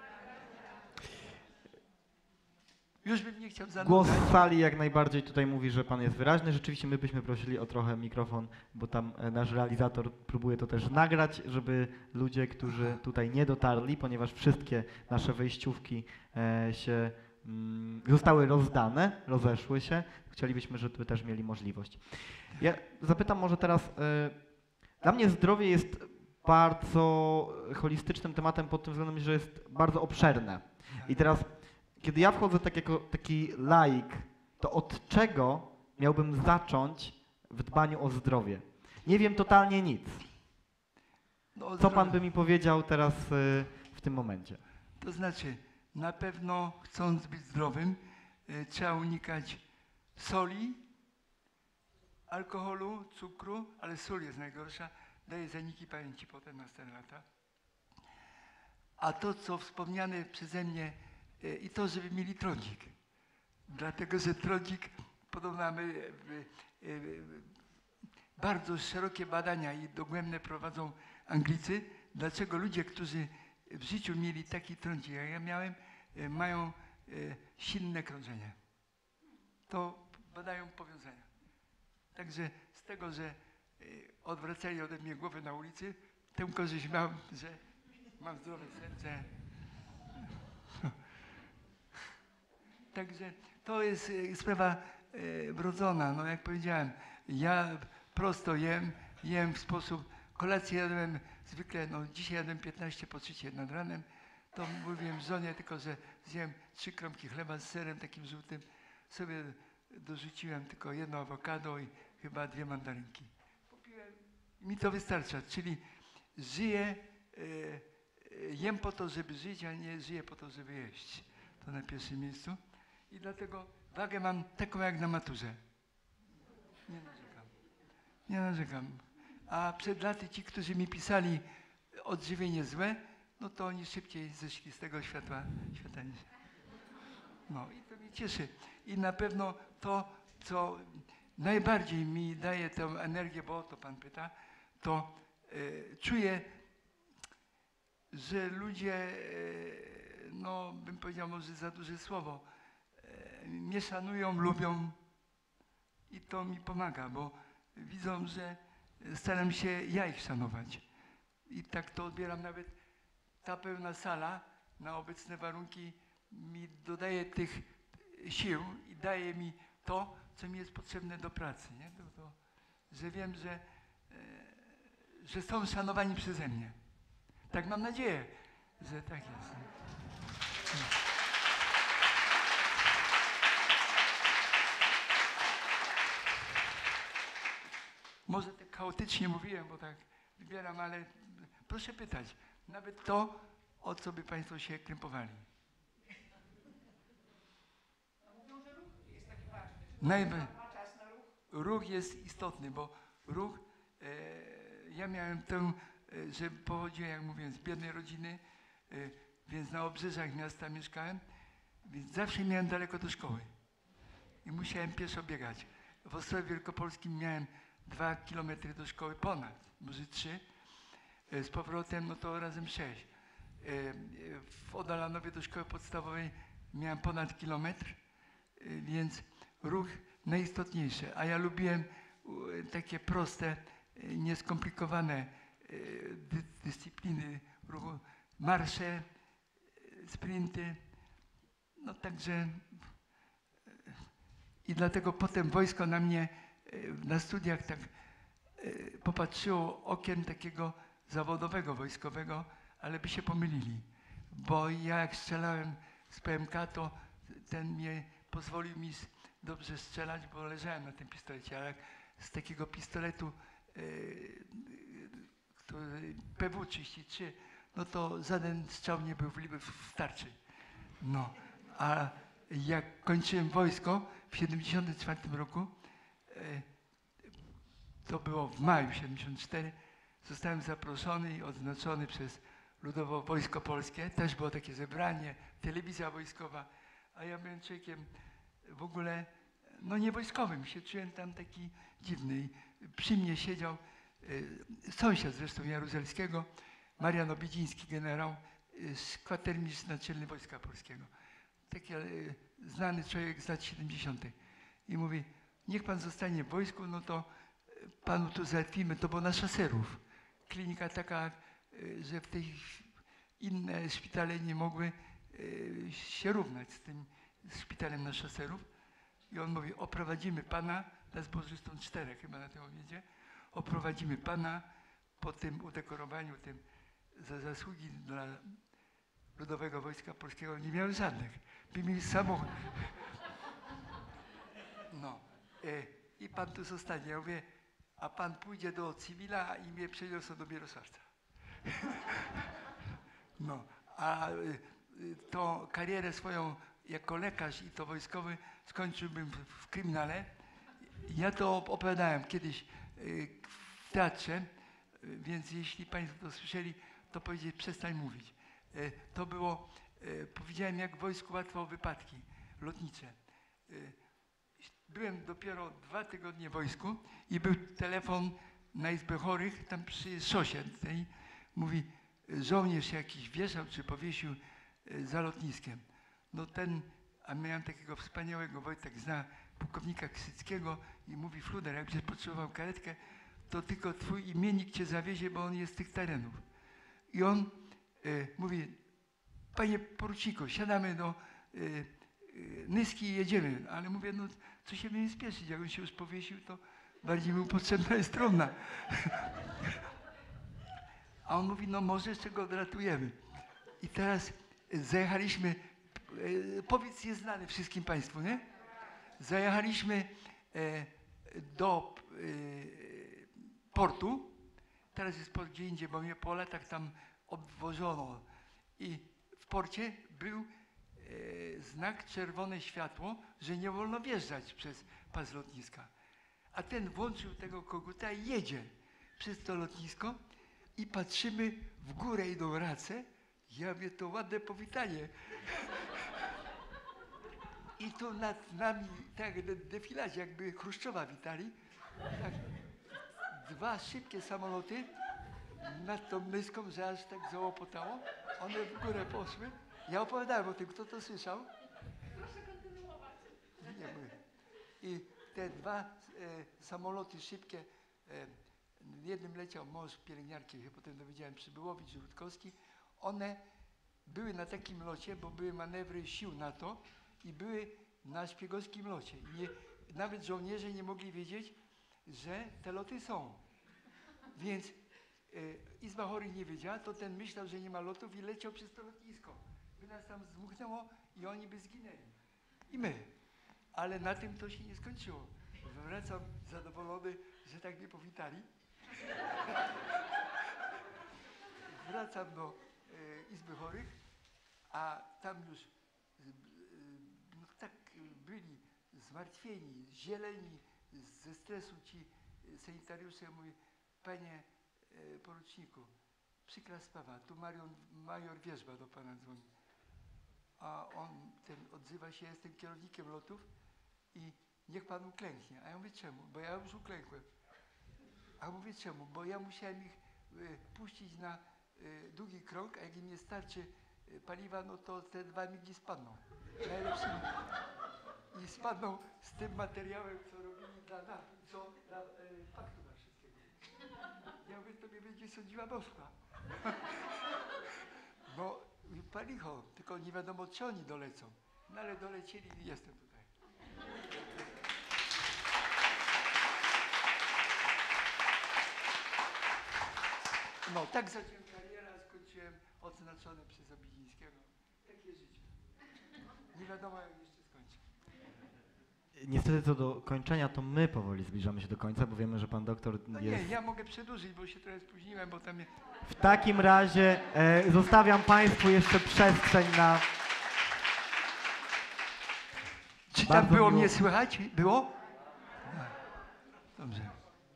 Już bym nie chciał zanudzać. Głos z sali jak najbardziej tutaj mówi, że pan jest wyraźny. Rzeczywiście my byśmy prosili o trochę mikrofon, bo tam e, nasz realizator próbuje to też nagrać, żeby ludzie, którzy tutaj nie dotarli, ponieważ wszystkie nasze wejściówki e, się mm, zostały rozdane, rozeszły się, chcielibyśmy, żeby też mieli możliwość. Ja zapytam może teraz, e, dla mnie zdrowie jest bardzo holistycznym tematem pod tym względem, że jest bardzo obszerne. I teraz kiedy ja wchodzę tak jako taki laik, to od czego miałbym zacząć w dbaniu o zdrowie? Nie wiem totalnie nic. No, Co pan by mi powiedział teraz y, w tym momencie? To znaczy, na pewno chcąc być zdrowym, y, trzeba unikać soli, alkoholu, cukru, ale sól jest najgorsza, daje zaniki pamięci potem na stare lata. A to, co wspomniane przeze mnie, i to, żeby mieli trądzik. Dlatego, że trądzik, podobno mamy bardzo szerokie badania i dogłębne prowadzą Anglicy, dlaczego ludzie, którzy w życiu mieli taki trądzik, jak ja miałem, mają silne krążenie. To badają powiązania. Także z tego, że odwracali ode mnie głowę na ulicy, tę korzyść mam, że mam zdrowe serce. Także to jest sprawa e, wrodzona. No jak powiedziałem, ja prosto jem, jem w sposób, kolację jadłem zwykle, no dzisiaj jadłem piętnaście po trzeciej nad ranem, to mówiłem żonie tylko, że zjem trzy kromki chleba z serem takim żółtym, sobie dorzuciłem tylko jedno awokado i chyba dwie mandarynki. Popiłem i mi to wystarcza, czyli żyję, e, jem po to, żeby żyć, a nie żyję po to, żeby jeść. To na pierwszym miejscu. I dlatego wagę mam taką jak na maturze. Nie narzekam. Nie narzekam. A przed laty ci, którzy mi pisali odżywienie złe, no to oni szybciej zeszli z tego światła, świata niż. No i to mnie cieszy. I na pewno to, co najbardziej mi daje tę energię, bo o to pan pyta, to y, czuję, że ludzie, y, no bym powiedział może za duże słowo, y, mnie szanują, lubią i to mi pomaga, bo widzą, że staram się ja ich szanować. I tak to odbieram. Nawet ta pełna sala na obecne warunki mi dodaje tych sił i daje mi to, co mi jest potrzebne do pracy. Nie? To, to, że wiem, że, e, że są szanowani przeze mnie. Tak mam nadzieję, że tak jest. Może tak chaotycznie mówiłem, bo tak wybieram, ale proszę pytać. Nawet to, o co by państwo się krępowali. Najwy... Ruch jest istotny, bo ruch, e, ja miałem tę, e, że pochodziłem, jak mówiłem, z biednej rodziny, e, więc na obrzeżach miasta mieszkałem, więc zawsze miałem daleko do szkoły i musiałem pieszo biegać. W Ostrowie Wielkopolskim miałem dwa kilometry do szkoły, ponad, może trzy, e, z powrotem no to razem sześć. E, e, w Odalanowie do szkoły podstawowej miałem ponad kilometr, e, więc ruch najistotniejszy, a ja lubiłem e, takie proste, e, nieskomplikowane e, dy, dyscypliny ruchu, marsze, e, sprinty, no także e, i dlatego potem wojsko na mnie e, na studiach tak e, popatrzyło okiem takiego zawodowego, wojskowego, ale by się pomylili, bo ja jak strzelałem z P M K, to ten mnie pozwolił mi dobrze strzelać, bo leżałem na tym pistolecie, ale z takiego pistoletu yy, który P W trzydzieści trzy, no to żaden strzał nie był w tarczy. No, a jak kończyłem wojsko w siedemdziesiątym czwartym roku, yy, to było w maju siedemdziesiątym czwartym, zostałem zaproszony i odznaczony przez Ludowe Wojsko Polskie. Też było takie zebranie, telewizja wojskowa, a ja byłem człowiekiem w ogóle, no nie wojskowym, się czułem tam taki dziwny. Przy mnie siedział y, sąsiad zresztą Jaruzelskiego, Marian Obidziński, generał, y, kwatermistrz naczelny Wojska Polskiego. Taki y, znany człowiek z lat siedemdziesiątych. I mówi, niech pan zostanie w wojsku, no to y, panu tu załatwimy, to było na Szaserów. Klinika taka, y, że w tej inne szpitale nie mogły y, się równać z tym szpitalem na Szaserów. I on mówi, oprowadzimy pana, nas było zresztą czterech chyba na tym obiedzie, oprowadzimy pana po tym udekorowaniu, tym za zasługi dla Ludowego Wojska Polskiego. Nie miałem żadnych. By mieli samochód. No. E, I pan tu zostanie. Ja mówię, a pan pójdzie do cywila i mnie przeniosą do Mirosławca. No. A y, to karierę swoją jako lekarz i to wojskowy skończyłbym w, w kryminale. Ja to opowiadałem kiedyś y, w teatrze, y, więc jeśli państwo to słyszeli, to powiedzieć przestań mówić. Y, to było, y, powiedziałem jak w wojsku łatwo o wypadki lotnicze. Y, byłem dopiero dwa tygodnie w wojsku i był telefon na izbę chorych, tam przy szosie tej, mówi, żołnierz jakiś wieszał czy powiesił y, za lotniskiem. No ten, a miałem takiego wspaniałego, Wojtek zna pułkownika Krzyckiego i mówi, Fluder, jakbyś potrzebował karetkę, to tylko twój imiennik cię zawiezie, bo on jest z tych terenów. I on y, mówi, panie poruczniku, siadamy do y, y, Nyski i jedziemy. Ale mówię, no co się mnie spieszyć, jak on się już powiesił, to bardziej mu potrzebna jest trumna. A on mówi, no może jeszcze go odratujemy. I teraz zajechaliśmy, e, powiedz jest znany wszystkim państwu, nie? Zajechaliśmy e, do e, portu, teraz jest port gdzie indziej, bo mnie po latach tam obwożono. I w porcie był e, znak czerwone światło, że nie wolno wjeżdżać przez pas lotniska. A ten włączył tego koguta i jedzie przez to lotnisko i patrzymy w górę idą race. Ja mówię, to ładne powitanie. I tu nad nami, tak jak de- defiladzie, jakby Chruszczowa witali, tak, dwa szybkie samoloty nad tą myską, że aż tak załopotało. One w górę poszły. Ja opowiadałem o tym, kto to słyszał. Proszę kontynuować. Nie mówię. I te dwa e, samoloty szybkie, e, w jednym leciał mąż pielęgniarki, się potem dowiedziałem, Przybyłowicz, Rutkowski. One były na takim locie, bo były manewry sił NATO i były na szpiegowskim locie. I nie, nawet żołnierze nie mogli wiedzieć, że te loty są. Więc e, Izba Chorych nie wiedziała, to ten myślał, że nie ma lotów i leciał przez to lotnisko. By nas tam zdmuchnęło i oni by zginęli. I my. Ale na tym to się nie skończyło. Wracam zadowolony, że tak mnie powitali. Wracam do e, Izby Chorych, a tam już e, e, no, tak e, byli zmartwieni, zieleni ze stresu ci e, sanitariusze. Ja mówię, panie e, poruczniku, przykra sprawa, tu Marion, major Wierzba do pana dzwoni. A on ten odzywa się, jestem kierownikiem lotów i niech pan uklęknie. A ja mówię, czemu? Bo ja już uklękłem. A mówię, czemu? Bo ja musiałem ich y, puścić na y, długi krąg, a jak im nie starczy y, paliwa, no to te dwa migi spadną. Najlepszymi. I spadną z tym materiałem, co robili dla nas, co dla y, Paktu Warszawskiego. Ja mówię, to mnie będzie sądziła Moskwa. Bo palicho, tylko nie wiadomo, czy oni dolecą. No ale dolecieli i jestem tutaj. No, tak zacząłem karierę, a skończyłem odznaczony przez Obidzińskiego. Takie życie. Nie wiadomo, jak jeszcze skończę. Niestety co do kończenia, to my powoli zbliżamy się do końca, bo wiemy, że pan doktor No jest... nie, ja mogę przedłużyć, bo się trochę spóźniłem, bo tam jest... W takim razie e, zostawiam państwu jeszcze przestrzeń na... Czy tam Bardzo było miło. mnie słychać? Było? Dobrze.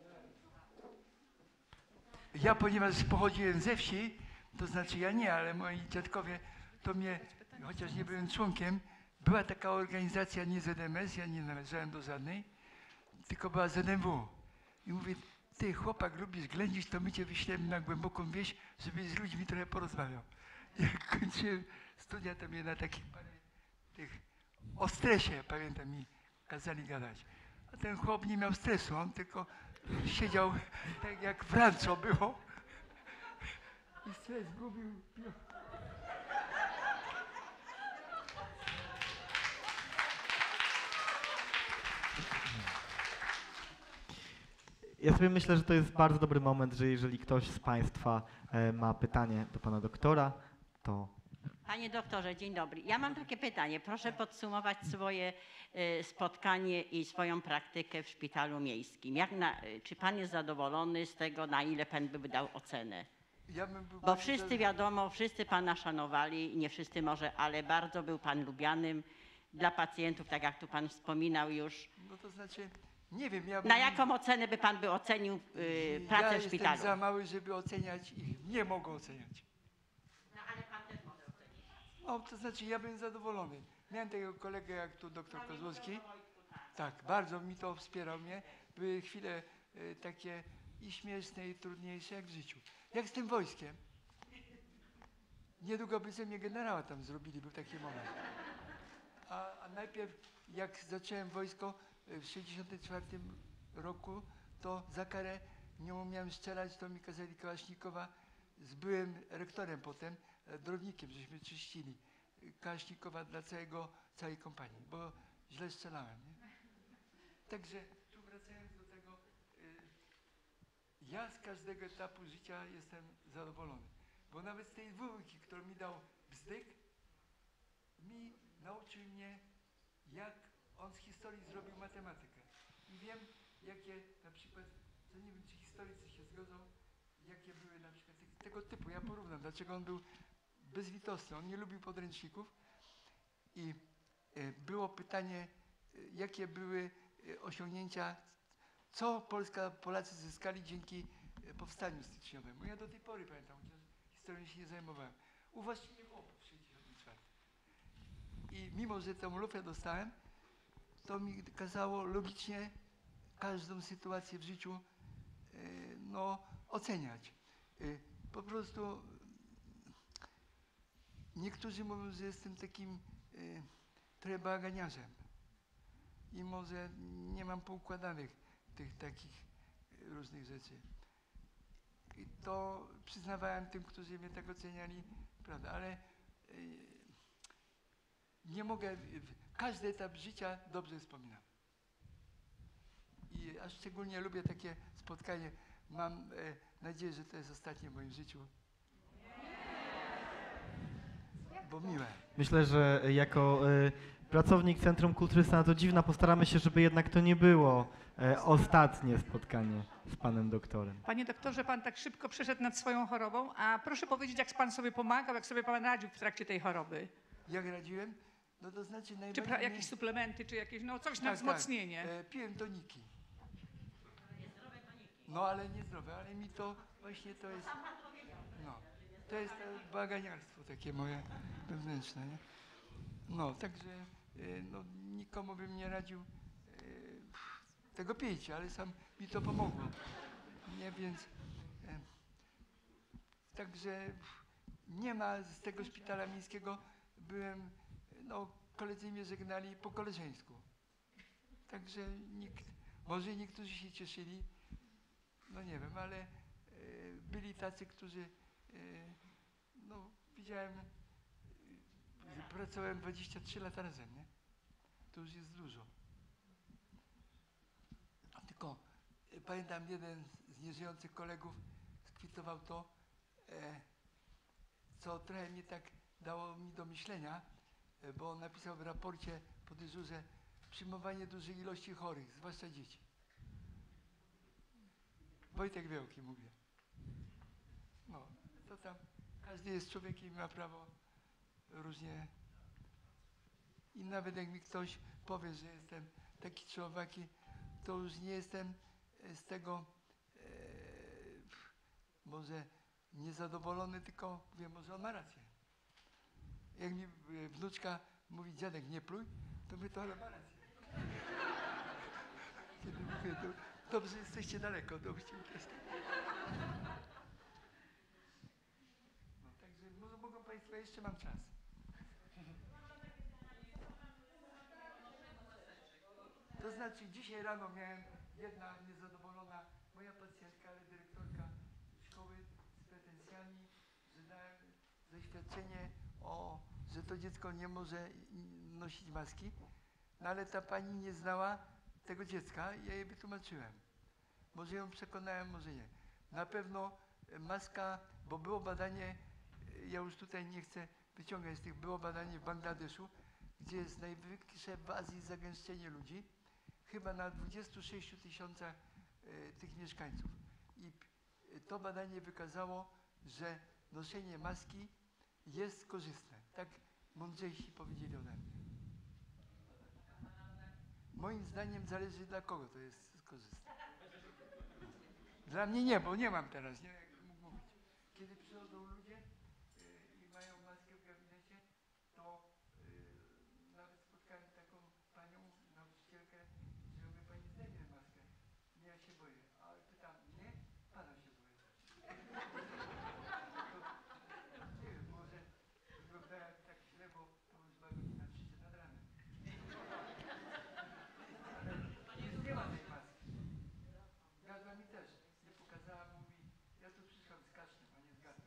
Ja, ponieważ pochodziłem ze wsi, to znaczy ja nie, ale moi dziadkowie, to mnie, chociaż nie byłem członkiem, była taka organizacja, nie Z M S, ja nie należałem do żadnej, tylko była Z M W. I mówię, ty chłopak lubisz ględzić, to my cię wyślemy na głęboką wieś, żebyś z ludźmi trochę porozmawiał. Jak kończyłem studia, to mnie na takich parę tych o stresie, pamiętam, mi kazali gadać. A ten chłop nie miał stresu, on tylko siedział tak jak w rancho było i stres gubił. Ja sobie myślę, że to jest bardzo dobry moment, że jeżeli ktoś z państwa e, ma pytanie do pana doktora, to... Panie doktorze, dzień dobry. Ja mam takie pytanie. Proszę podsumować swoje y, spotkanie i swoją praktykę w szpitalu miejskim. Jak na, y, czy pan jest zadowolony z tego, na ile pan by dał ocenę? Ja bym był Bo bardzo wszyscy za- wiadomo, wszyscy pana szanowali, nie wszyscy może, ale bardzo był pan lubianym dla pacjentów, tak jak tu pan wspominał już. No to znaczy, nie wiem, ja bym... Na jaką ocenę by pan by ocenił y, pracę ja w szpitalu? jestem za mały, żeby oceniać ich. Nie mogę oceniać. No, ale pan też może ocenić. No, to znaczy, ja byłem zadowolony. Miałem takiego kolegę jak tu doktor Kozłowski. Tak, bardzo mi to wspierał mnie. Były chwile e, takie i śmieszne, i trudniejsze jak w życiu. Jak z tym wojskiem. Niedługo by ze mnie generała tam zrobili, był taki moment. A, a najpierw, jak zacząłem wojsko e, w sześćdziesiątym czwartym roku, to za karę nie umiałem strzelać, to mi kazali Kałasznikowa z byłym rektorem potem, e, drownikiem, żeśmy czyścili e, Kałasznikowa dla całego, całej kompanii, bo źle strzelałem. Nie? Także tu wracając do tego, y, ja z każdego etapu życia jestem zadowolony, bo nawet z tej dwójki, którą mi dał Bzdyk, mi nauczył mnie, jak on z historii zrobił matematykę. I wiem, jakie na przykład, to nie wiem, czy historycy się zgodzą, jakie były na przykład te- tego typu. Ja porównam, dlaczego on był bezlitosny. On nie lubił podręczników i e, było pytanie, e, jakie były e, osiągnięcia, co Polska, Polacy zyskali dzięki e, powstaniu styczniowemu. Ja do tej pory pamiętam, chociaż historią się nie zajmowałem. U was się nie było po sześćdziesiątym czwartym. I mimo, że tę lufę dostałem, to mi kazało logicznie każdą sytuację w życiu y, no, oceniać. Y, Po prostu niektórzy mówią, że jestem takim y, trochę baganiarzem i może nie mam poukładanych tych takich różnych rzeczy. I to przyznawałem tym, którzy mnie tak oceniali, prawda, ale y, nie mogę, każdy etap życia dobrze wspominam. I a szczególnie lubię takie spotkanie. Mam e, nadzieję, że to jest ostatnie w moim życiu. Bo miłe. Myślę, że jako y, pracownik Centrum Kultury Stanatu Dziwna postaramy się, żeby jednak to nie było e, ostatnie spotkanie z panem doktorem. Panie doktorze, pan tak szybko przeszedł nad swoją chorobą, a proszę powiedzieć, jak pan sobie pomagał, jak sobie pan radził w trakcie tej choroby? Jak radziłem? No to znaczy Czy najbardziej... pra- mnie- jakieś suplementy, czy jakieś, no coś na Tak, wzmocnienie? Tak. E, piłem toniki. No ale niezdrowe, ale mi to właśnie to jest... No, to jest to baganiarstwo takie moje wewnętrzne, nie? No, także e, no, nikomu bym nie radził e, tego pić, ale sam mi to pomogło. Nie, więc... E, także nie ma z tego szpitala miejskiego, byłem, no koledzy mnie żegnali po koleżeńsku. Także nikt, może niektórzy się cieszyli, no nie wiem, ale e, byli tacy, którzy, e, no widziałem, e, pracowałem dwadzieścia trzy lata razem, nie? To już jest dużo. Tylko e, pamiętam, jeden z nieżyjących kolegów skwitował to, e, co trochę mnie tak dało mi do myślenia, e, bo on napisał w raporcie po dyżurze przyjmowanie dużej ilości chorych, zwłaszcza dzieci. Wojtek Wielki mówię. No, to tam każdy jest człowiekiem i ma prawo różnie. I nawet jak mi ktoś powie, że jestem taki czy owaki, to już nie jestem e, z tego e, może niezadowolony, tylko mówię, może on ma rację. Jak mi e, wnuczka mówi, dziadek, nie pluj, to my to ale ma rację. Kiedy mówię, to dobrze, jesteście daleko, dobrze jest. No, także może mogą Państwo, jeszcze mam czas. To znaczy dzisiaj rano miałem jedna niezadowolona moja pacjentka, ale dyrektorka szkoły z pretensjami, że dałem zaświadczenie o, że to dziecko nie może nosić maski, no ale ta pani nie znała tego dziecka i ja jej wytłumaczyłem. Może ją przekonałem, może nie. Na pewno maska, bo było badanie, ja już tutaj nie chcę wyciągać z tych, było badanie w Bangladeszu, gdzie jest najwyższe w Azji zagęszczenie ludzi, chyba na dwudziestu sześciu tysiącach e, tych mieszkańców. I p- to badanie wykazało, że noszenie maski jest korzystne. Tak mądrzejsi powiedzieli ode mnie. Moim zdaniem zależy, dla kogo to jest korzystne. Dla mnie nie, bo nie mam teraz, nie jak mógł mówić. Kiedy przychodzą ludzie y, i mają maskę w gabinecie, to y, nawet spotkałem taką panią, nauczycielkę, że mówię, pani zdejmie maskę. Nie, ja się boję. Ale pytam, nie? Pana się boję. To, nie wiem, może wygląda tak źle, bo to już była godzina trzecia nad ranem. Ale nie ma tej maski. Gardła mi też nie pokazała, mówi, ja tu przyszłam z kaszlem, a nie z gardłem.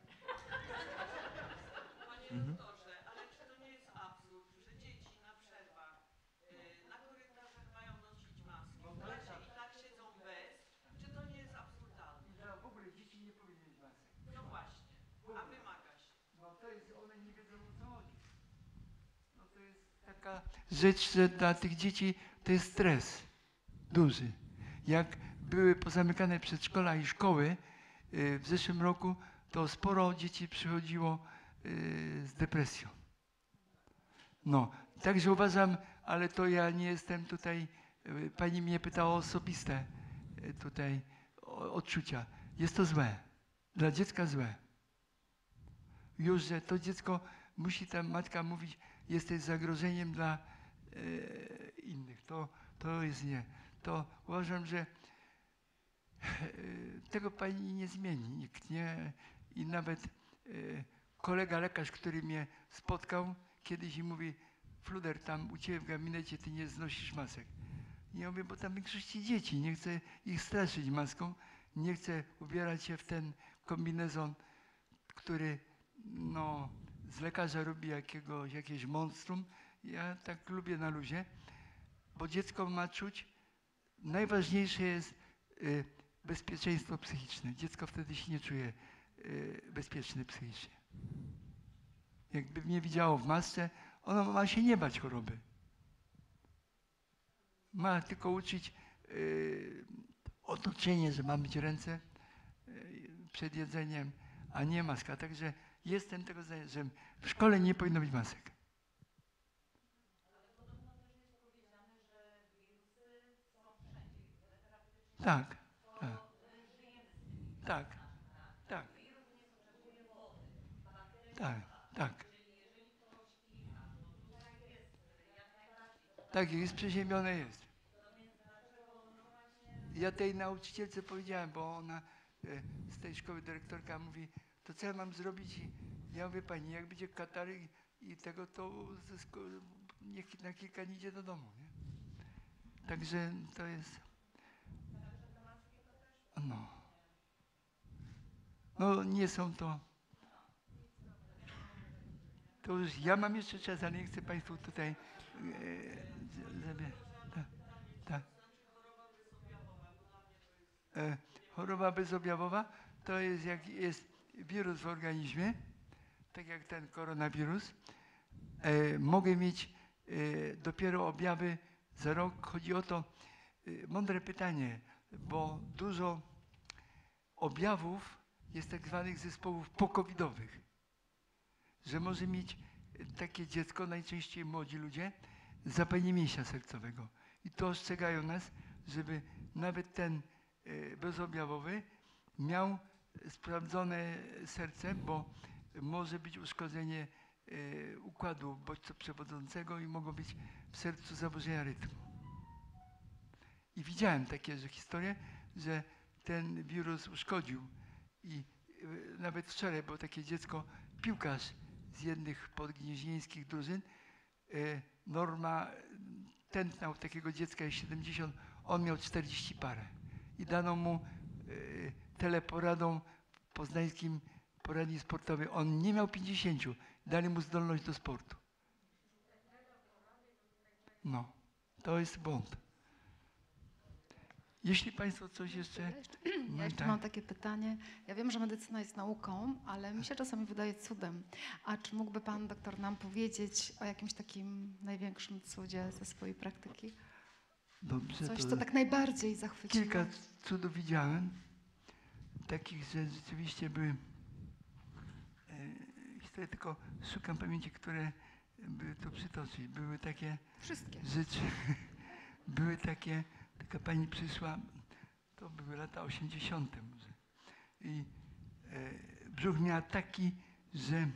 Panie doktorze, ale czy to nie jest absurd, że dzieci na przerwach y, na korytarzach mają nosić maski, w klasie i tak siedzą bez? Czy to nie jest absurdalne? I że w ogóle dzieci nie powinny mieć masek. No właśnie, a wymaga się. No to jest, one nie wiedzą, o co chodzi. No to jest taka rzecz, że dla tych dzieci to jest stres duży. Jak były pozamykane przedszkola i szkoły y, w zeszłym roku, to sporo dzieci przychodziło y, z depresją. No, także uważam, ale to ja nie jestem tutaj, y, pani mnie pytała o osobiste y, tutaj o, odczucia. Jest to złe, dla dziecka złe. Już, że to dziecko musi ta matka mówić, jesteś zagrożeniem dla e, innych. To, to jest nie. To uważam, że e, tego pani nie zmieni nikt, nie? I nawet e, kolega lekarz, który mnie spotkał kiedyś i mówi: Fluder, tam u ciebie w gabinecie ty nie znosisz masek. I ja mówię, bo tam większości dzieci, nie chcę ich straszyć maską, nie chcę ubierać się w ten kombinezon, który no, z lekarza robi jakiegoś, jakieś monstrum. Ja tak lubię na luzie, bo dziecko ma czuć, najważniejsze jest y, bezpieczeństwo psychiczne. Dziecko wtedy się nie czuje y, bezpieczne psychicznie. Jakby mnie widziało w masce, ono ma się nie bać choroby. Ma tylko uczyć y, otoczenie, że ma myć ręce y, przed jedzeniem, a nie maska. Także jestem tego zdania, że w szkole nie powinno być masek. Tak, tak. Tak, tak. Tak, tak. Tak, jest przeziębione jest. Ja tej nauczycielce powiedziałem, bo ona e, z tej szkoły dyrektorka mówi, to co ja mam zrobić? I ja mówię, pani, jak będzie katar i, i tego, to ze szko- niech na kilka dni idzie do domu. Nie? Także to jest... No. No nie są to... To już ja mam jeszcze czas, ale nie chcę państwu tutaj... E, żeby, tak, tak. E, choroba bezobjawowa to jest jak jest wirus w organizmie, tak jak ten koronawirus. E, mogę mieć e, dopiero objawy za rok. Chodzi o to, e, mądre pytanie, bo dużo objawów jest tak zwanych zespołów pokowidowych, że może mieć takie dziecko, najczęściej młodzi ludzie, zapalenie mięśnia sercowego. I to ostrzegają nas, żeby nawet ten e, bezobjawowy miał sprawdzone serce, bo może być uszkodzenie e, układu bodźcoprzewodzącego i mogą być w sercu zaburzenia rytmu. I widziałem takie że historie, że ten wirus uszkodził. I e, nawet wczoraj było takie dziecko, piłkarz z jednych podgnieźnieńskich drużyn, e, norma tętna u takiego dziecka jest siedemdziesiąt, on miał czterdzieści parę. I dano mu e, teleporadą w poznańskim poradni sportowej. On nie miał pięćdziesięciu, dali mu zdolność do sportu. No, to jest błąd. Jeśli państwo coś jeszcze... Ja jeszcze, ja jeszcze mam takie pytanie. Ja wiem, że medycyna jest nauką, ale mi się czasami wydaje cudem. A czy mógłby pan doktor nam powiedzieć o jakimś takim największym cudzie ze swojej praktyki? Dobrze, Coś, to co tak najbardziej zachwyciło. kilka cudów widziałem. Takich, że rzeczywiście były e, historie, tylko szukam pamięci, które by tu przytoczyć. Były takie Wszystkie. rzeczy, były takie, taka pani przyszła, to były lata osiemdziesiąte może. I e, brzuch miała taki, że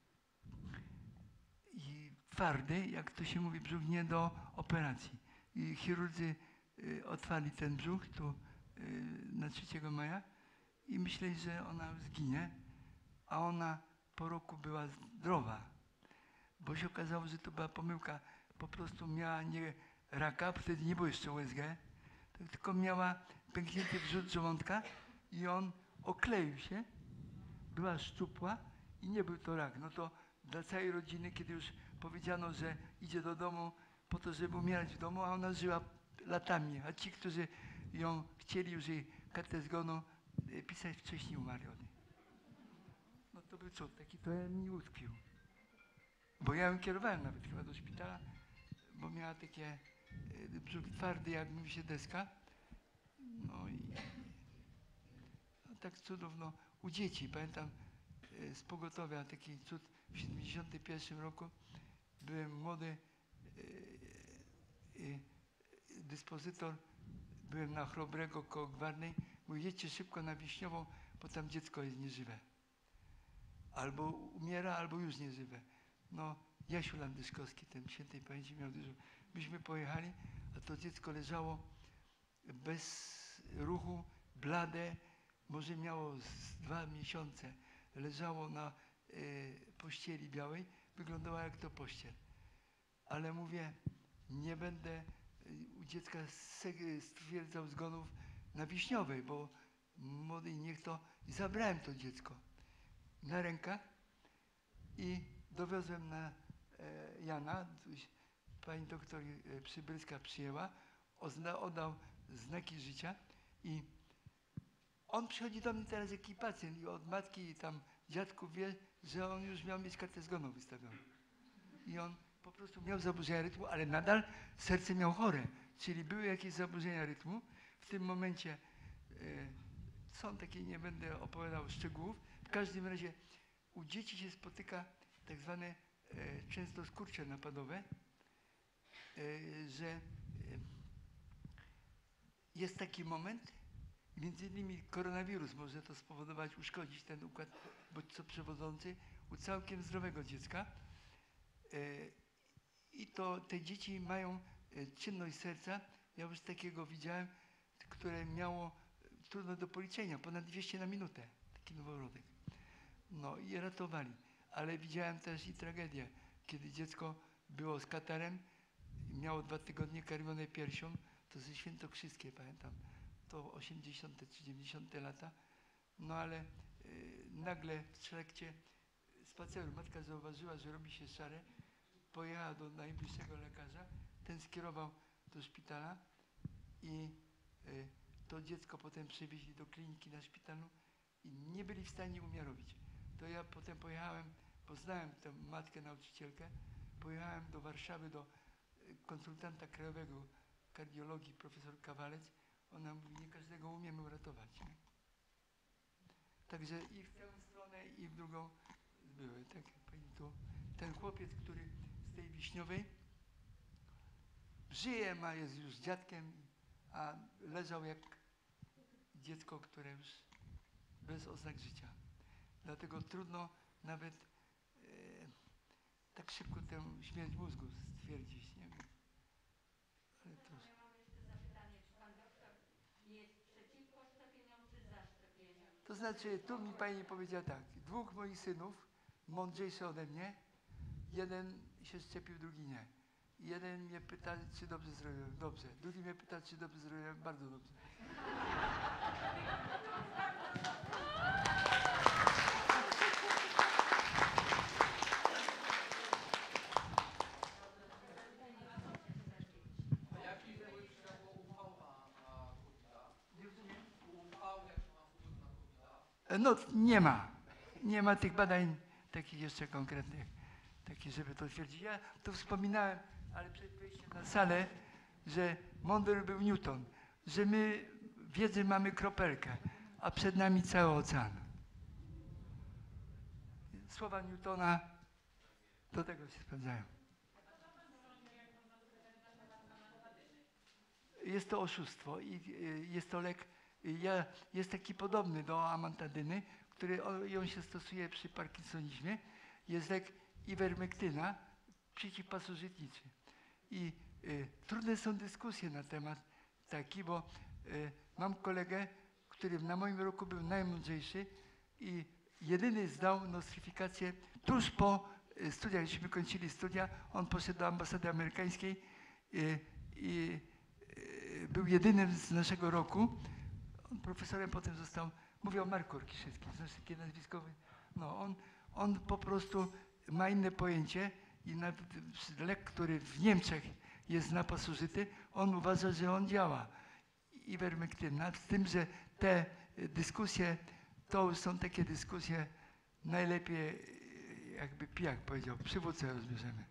i twardy, jak to się mówi, brzuch nie do operacji. I chirurdzy y, otwarli ten brzuch tu y, na trzeciego maja i myśleli, że ona zginie, a ona po roku była zdrowa, bo się okazało, że to była pomyłka. Po prostu miała nie raka, wtedy nie było jeszcze U S G, tylko miała pęknięty wrzód żołądka i on okleił się, była szczupła i nie był to rak. No to dla całej rodziny, kiedy już powiedziano, że idzie do domu po to, żeby umierać w domu, a ona żyła latami, a ci, którzy ją chcieli już jej kartę zgonu pisać, wcześniej umarli od niej. No to był cud, taki to mi utkwił. Bo ja ją kierowałem nawet chyba do szpitala, bo miała takie y, brzuch twardy, jak mówi się deska. No i no, tak cudów, no u dzieci, pamiętam y, z pogotowia taki cud w siedemdziesiątym pierwszym roku. Byłem młody y, y, dyspozytor, byłem na Chrobrego koło Gwarnej. Mówi, jedźcie szybko na Wiśniową, bo tam dziecko jest nieżywe. Albo umiera, albo już nieżywe. No Jasiu Landyszkowski, ten świętej pamięci miał dużo. Myśmy pojechali, a to dziecko leżało bez ruchu, blade, może miało z dwa miesiące. Leżało na y, pościeli białej, wyglądała jak to pościel. Ale mówię, nie będę u dziecka stwierdzał zgonów na Wiśniowej, bo młody niech to... I zabrałem to dziecko na rękach i dowiozłem na e, Jana. Pani doktor e, Przybylska przyjęła, ozna, oddał znaki życia i on przychodzi do mnie teraz jaki pacjent i od matki i tam dziadków wie, że on już miał mieć kartę zgonu wystawioną. I on po prostu miał zaburzenia rytmu, ale nadal serce miał chore, czyli były jakieś zaburzenia rytmu. W tym momencie y, są takie, nie będę opowiadał szczegółów. W każdym razie u dzieci się spotyka tak zwane y, często skurcze napadowe, y, że y, jest taki moment, między innymi koronawirus może to spowodować, uszkodzić ten układ bodźcowodzący u całkiem zdrowego dziecka. I to te dzieci mają czynność serca. Ja już takiego widziałem, które miało trudno do policzenia, ponad dwieście na minutę, taki noworodek. No i ratowali. Ale widziałem też i tragedię, kiedy dziecko było z katarem, miało dwa tygodnie karmione piersią, to ze Świętokrzyskie, pamiętam, to osiemdziesiąte czy dziewięćdziesiąte lata. No ale y, nagle w trakcie spaceru matka zauważyła, że robi się szare, pojechała do najbliższego lekarza, ten skierował do szpitala i y, to dziecko potem przewieźli do kliniki na szpitalu i nie byli w stanie umiarowić. To ja potem pojechałem, poznałem tę matkę nauczycielkę, pojechałem do Warszawy do y, konsultanta krajowego kardiologii, profesor Kawalec. Ona mówi, nie każdego umiemy uratować. Nie? Także i w tę stronę, i w drugą były. Tak jak pani tu, ten chłopiec, który z tej Wiśniowej żyje, ma, jest już dziadkiem, a leżał jak dziecko, które już bez oznak życia. Dlatego trudno nawet e, tak szybko tę śmierć mózgu stwierdzić. Nie wiem. Ale to... To znaczy, tu mi pani powiedziała tak, dwóch moich synów, mądrzejszy ode mnie, jeden się szczepił, drugi nie. Jeden mnie pyta, czy dobrze zrobiłem. Dobrze. Drugi mnie pyta, czy dobrze zrobiłem. Bardzo dobrze. No nie ma. Nie ma tych badań takich jeszcze konkretnych, takich, żeby to twierdzić. Ja to wspominałem, ale przed wejściem na salę, że mądry był Newton, że my wiedzy mamy kropelkę, a przed nami cały ocean. Słowa Newtona do tego się sprawdzają. Jest to oszustwo i jest to lek, ja, jest taki podobny do amantadyny, który ją się stosuje przy parkinsonizmie. Jest lek iwermektyna, przeciwpasożytniczy. I y, trudne są dyskusje na temat taki, bo y, mam kolegę, który na moim roku był najmądrzejszy i jedyny zdał nostryfikację tuż po y, studiach, gdyśmy kończyli studia. On poszedł do ambasady amerykańskiej y, i y, był jedynym z naszego roku. On profesorem potem został, mówię o Marku Orkiszewskim, znasz takie nazwisko? No, on, on po prostu ma inne pojęcie i na, lek, który w Niemczech jest na pasożyty, on uważa, że on działa. Iwermektyna, z tym, że te dyskusje, to są takie dyskusje, najlepiej, jakby pijak powiedział, przy wódce rozbierzemy.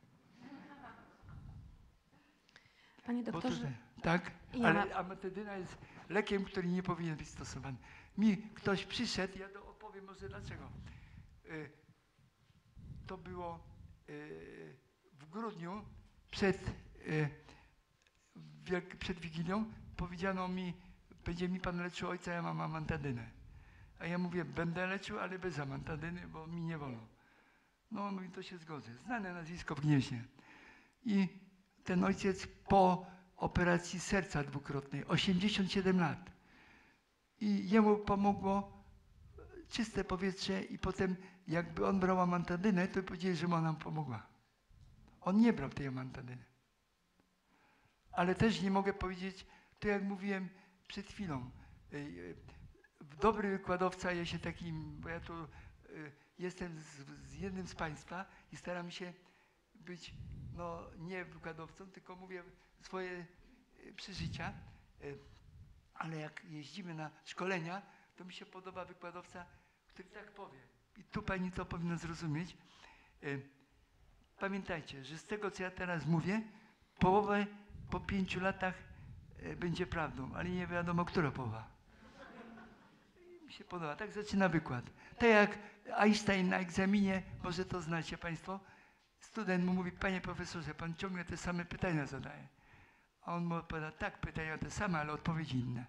Panie doktorze, Tutaj, tak, ja ale ma... amantadyna jest lekiem, który nie powinien być stosowany. Mi ktoś przyszedł, ja to opowiem może dlaczego. Y, to było y, w grudniu przed, y, wielk, przed Wigilią, powiedziano mi, będzie mi pan leczył ojca, ja mam amantadynę. A ja mówię, będę leczył, ale bez amantadyny, bo mi nie wolno. No, mówi, to się zgodzę. Znane nazwisko w Gnieźnie. I ten ojciec po operacji serca dwukrotnej, osiemdziesiąt siedem lat. I jemu pomogło czyste powietrze i potem jakby on brał amantadynę, to powiedzieli, że mu ona pomogła. On nie brał tej amantadyny. Ale też nie mogę powiedzieć, to jak mówiłem przed chwilą, dobry wykładowca jest się takim, bo ja tu jestem z, z jednym z Państwa i staram się być no, nie wykładowcą, tylko mówię swoje przeżycia, ale jak jeździmy na szkolenia, to mi się podoba wykładowca, który tak powie. I tu Pani to powinna zrozumieć. Pamiętajcie, że z tego, co ja teraz mówię, połowę po pięciu latach będzie prawdą, ale nie wiadomo, która połowa. Mi się podoba. Tak zaczyna wykład. Tak jak Einstein na egzaminie, może to znacie Państwo, student mu mówi, panie profesorze, pan ciągle te same pytania zadaje. A on mu odpowiada, tak, pytania te same, ale odpowiedzi inne.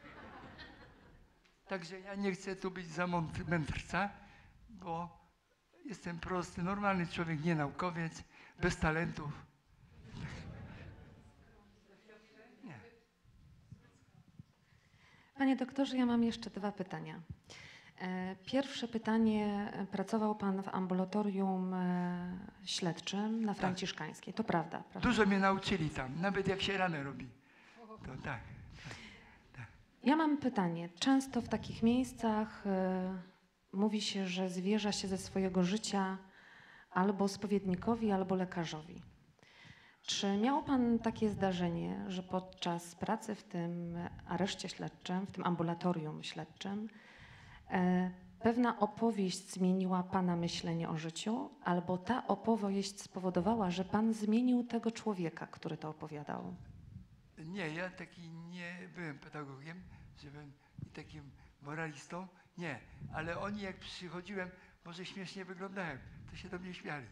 Także ja nie chcę tu być za mędrca, bo jestem prosty, normalny człowiek, nie naukowiec, bez talentów. Nie. Panie doktorze, ja mam jeszcze dwa pytania. E, Pierwsze pytanie. Pracował Pan w ambulatorium e, śledczym na Franciszkańskiej. To prawda, prawda? Dużo mnie nauczyli tam, nawet jak się ranę robi. To tak. Ja mam pytanie. Często w takich miejscach e, mówi się, że zwierza się ze swojego życia albo spowiednikowi, albo lekarzowi. Czy miał Pan takie zdarzenie, że podczas pracy w tym areszcie śledczym, w tym ambulatorium śledczym, e, pewna opowieść zmieniła Pana myślenie o życiu, albo ta opowieść spowodowała, że Pan zmienił tego człowieka, który to opowiadał? Nie, ja taki nie byłem pedagogiem, żebym i takim moralistą. Nie, ale oni jak przychodziłem, może śmiesznie wyglądałem, to się do mnie śmiali.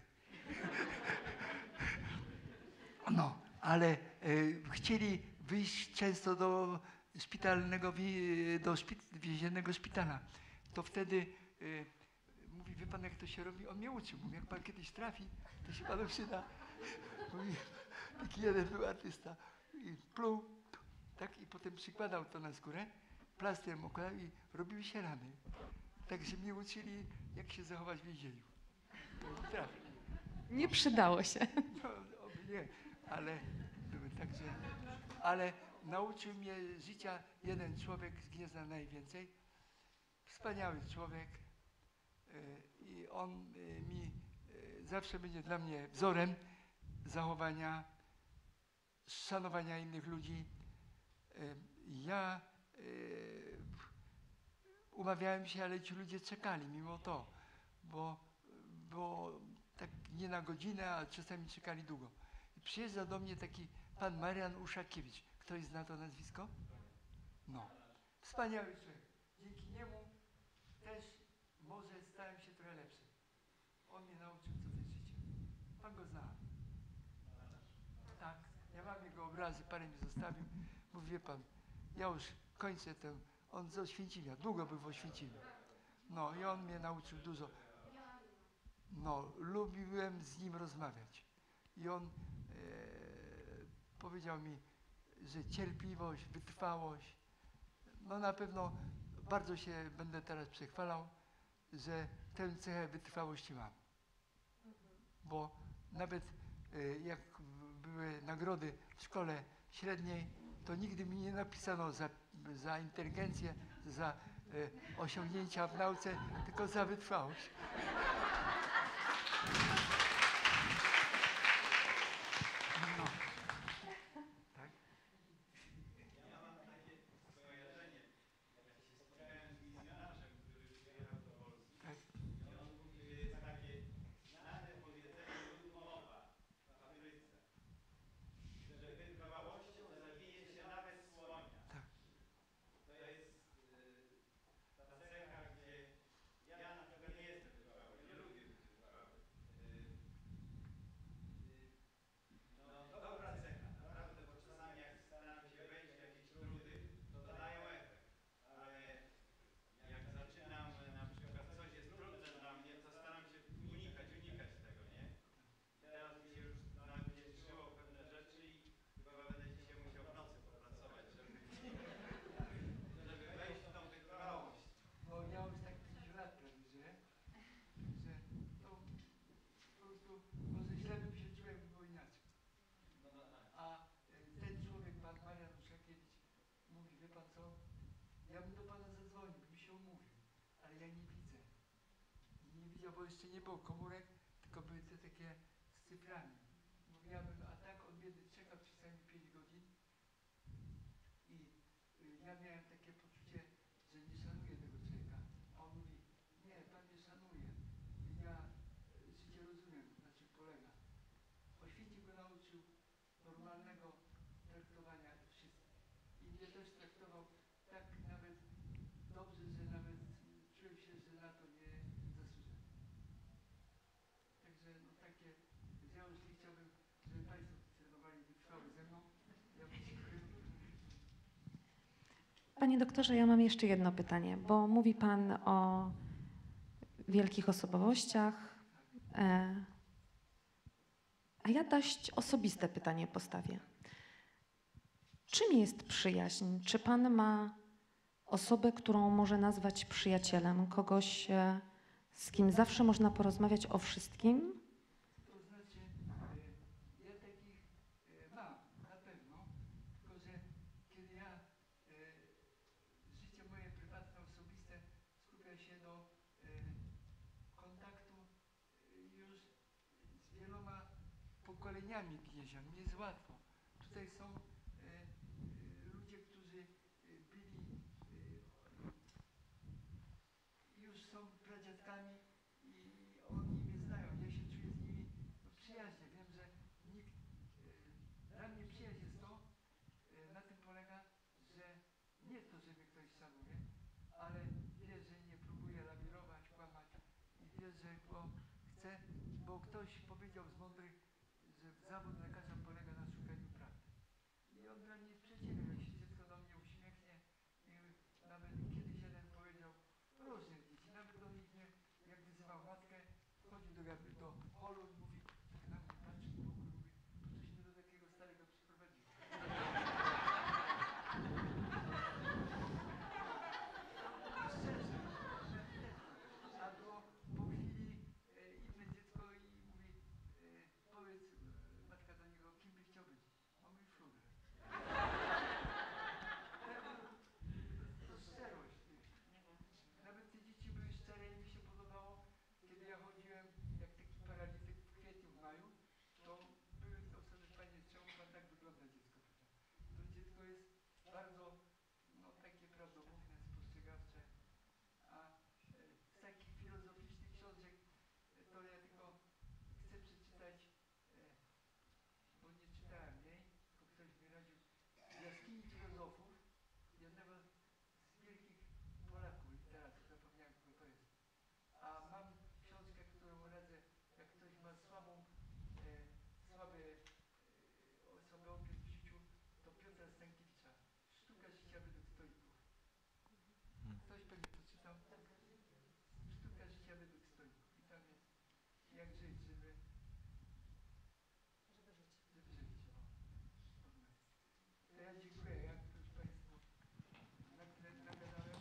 No, ale e, chcieli wyjść często do szpitalnego, wi- do szpi- więziennego szpitala. To wtedy e, mówi, wie pan jak to się robi? On mnie uczył. Mówi, jak pan kiedyś trafi, to się panu przyda. Mówi, taki jeden był artysta. I pluł, tak, i potem przykładał to na skórę, plastrem okładał i robiły się rany. Także mnie uczyli, jak się zachować w więzieniu. To trafi. Nie przydało się. No, oby nie, ale także, ale nauczył mnie życia jeden człowiek z Gniezna najwięcej. Wspaniały człowiek y, i on y, mi y, zawsze będzie dla mnie wzorem zachowania, szanowania innych ludzi. Y, ja y, umawiałem się, ale ci ludzie czekali mimo to, bo, bo tak nie na godzinę, a czasami czekali długo. I przyjeżdża do mnie taki pan Marian Uszakiewicz. Ktoś zna to nazwisko? No. Wspaniały człowiek. Dzięki niemu też może stałem się trochę lepszy. On mnie nauczył, co to jest życie. Pan go zna. Tak. Ja mam jego obrazy, parę mi zostawił. Mówi, wie pan, ja już kończę tę. On z Oświęcimia, długo był w Oświęcimiu. No i on mnie nauczył dużo. No, lubiłem z nim rozmawiać. I on e, powiedział mi, że cierpliwość, wytrwałość, no na pewno bardzo się będę teraz przechwalał, że tę cechę wytrwałości mam. Bo nawet e, jak były nagrody w szkole średniej, to nigdy mi nie napisano za, za inteligencję, za e, osiągnięcia w nauce, tylko za wytrwałość. No. Tak? Ja mam takie skojarzenie, jak się spotkałem z wizjonarzem, który przyjechał do Polski. Tak. I on mówi, że jest takie znane powiedzenie ludomowa w Afryce, że wytrwałością zawieje się nawet słonia. Tak. To jest y, ta cecha, gdzie ja na przykład nie jestem wytrwały, nie lubię co, ja bym do pana zadzwonił, bym się umówił, ale ja nie widzę. Nie widział, bo jeszcze nie było komórek, tylko były te takie z cyframi. Mówię, ja bym, a tak od biedy czekał czasami pięć godzin i y, ja miałem takie poczucie, że nie szanuję tego człowieka. A on mówi, nie, pan nie szanuje. Ja y, życie rozumiem, na czym polega. Oświecił go nauczył normalnego traktowania wszystkich. I mnie też traktował tak nawet dobrze, że nawet y, czułem się, że na to nie zasłużę. Także no takie, ja już nie chciałbym, żeby Państwo obserwowali, wytrwały ze mną. Ja bym się krył. Panie doktorze, ja mam jeszcze jedno pytanie, bo mówi Pan o wielkich osobowościach, e, a ja dość osobiste pytanie postawię. Czym jest przyjaźń? Czy Pan ma osobę, którą może nazwać przyjacielem, kogoś, e, z kim zawsze można porozmawiać o wszystkim? To znaczy, e, ja takich e, mam, na pewno, tylko że kiedy ja e, życie moje prywatne, osobiste skupia się do e, kontaktu e, już z wieloma pokoleniami gnieździan, nie jest łatwo. Tutaj są e, e, ludzie, którzy e, byli e, już są pradziadkami i oni mnie znają. Ja się czuję z nimi no, przyjaźnie. Wiem, że nikt, e, dla mnie przyjaźń jest to, e, na tym polega, że nie to, że mnie ktoś szanuje, ale wie, że nie próbuje lawirować, kłamać i wie, że go chce, bo ktoś powiedział z mądrych, że zawód lekarza polega na szukaniu prawdy. I on dla mnie jest przyjacielem. Jak się dziecko do mnie uśmiechnie i nawet kiedyś jeden powiedział, różnych dzieci, nawet do nich nie, jak wyzywał matkę, wchodził do, gabi- do holu i mówi, tak na mnie patrzy w ogóle, mówi, po coś mnie do takiego starego przyprowadziło. Szczerze, albo po chwili e, inne dziecko i mówi, e, powiedz, e, matka do niego, kim by chciał być? On mówi, fluger. To szczerość. Nawet te dzieci były szczere i mi się podobało, kiedy ja chodziłem, jak taki paralityk w kwietniu, w maju, to były te osoby, panie, czemu pan tak wygląda, dziecko pyta. To dziecko jest bardzo, no takie prawdomówne, spostrzegawcze, a e, z takich filozoficznych książek e, to ja tylko chcę przeczytać, e, bo nie czytałem jej, tylko ktoś mi radził, Jaskini filozofów, jednego z wielkich Polaków literatów, zapomniałem, kto to jest. A mam książkę, którą radzę, jak ktoś ma słabą, e, słaby, e, słaby okres w życiu, to Piotra Stankiewicza, Sztuka życia według stoików. Ktoś pewnie to czytał? Sztuka życia według stoików. I tam jest, jak żyć, żeby, żeby żyć. O. To ja dziękuję, jak już Państwu na tyle nagadałem.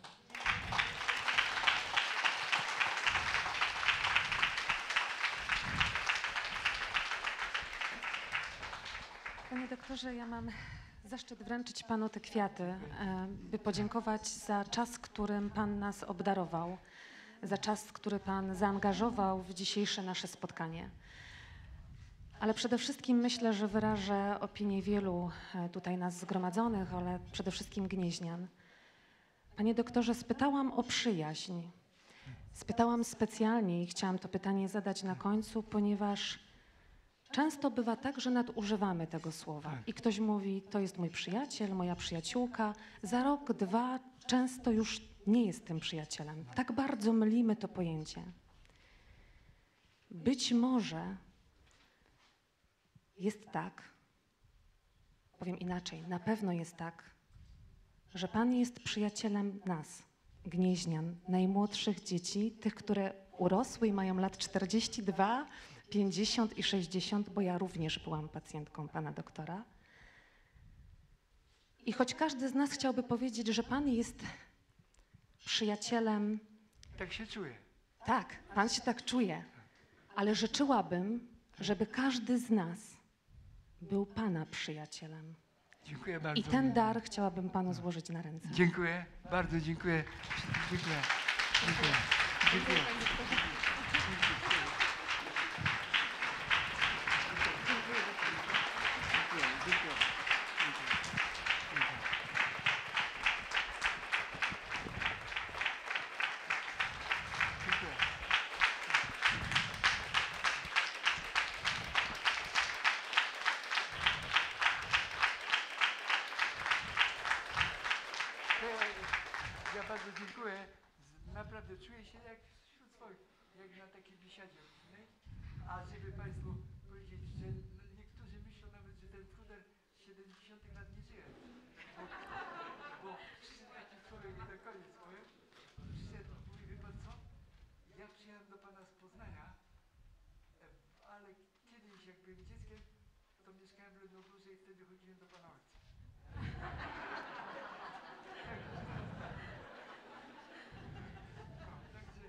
Panie doktorze, ja mam zaszczyt wręczyć Panu te kwiaty, e, by podziękować za czas, którym Pan nas obdarował, za czas, który Pan zaangażował w dzisiejsze nasze spotkanie. Ale przede wszystkim myślę, że wyrażę opinię wielu e, tutaj nas zgromadzonych, ale przede wszystkim gnieźnian. Panie doktorze, spytałam o przyjaźń. Spytałam specjalnie i chciałam to pytanie zadać na końcu, ponieważ często bywa tak, że nadużywamy tego słowa i ktoś mówi, to jest mój przyjaciel, moja przyjaciółka. Za rok, dwa często już nie jest tym przyjacielem. Tak bardzo mylimy to pojęcie. Być może jest tak, powiem inaczej, na pewno jest tak, że Pan jest przyjacielem nas, gnieźnian, najmłodszych dzieci, tych, które urosły i mają lat czterdzieści dwa, pięćdziesiąt i sześćdziesiąt, bo ja również byłam pacjentką Pana doktora. I choć każdy z nas chciałby powiedzieć, że Pan jest przyjacielem, Tak się czuję. tak, Pan się tak czuje, ale życzyłabym, żeby każdy z nas był Pana przyjacielem. Dziękuję bardzo. I ten dar chciałabym panu złożyć na ręce. Dziękuję, bardzo dziękuję. Dziękuję. Dziękuję. Dziękuję. Ja bardzo dziękuję. Z- Naprawdę czuję się jak wśród swoich, jak na takiej biesiadzie. nie? A żeby Państwu powiedzieć, że no niektórzy myślą nawet, że ten Truder siedemdziesiątych lat nie żyje. Bo, bo przyszedł taki człowiek, i na koniec powiem, przyszedł i mówi, wie Pan co? Ja przyjechałem do Pana z Poznania, e, ale kiedyś jak byłem dzieckiem, to mieszkałem w Lednogórze i wtedy chodziłem do Pana ojca. Także,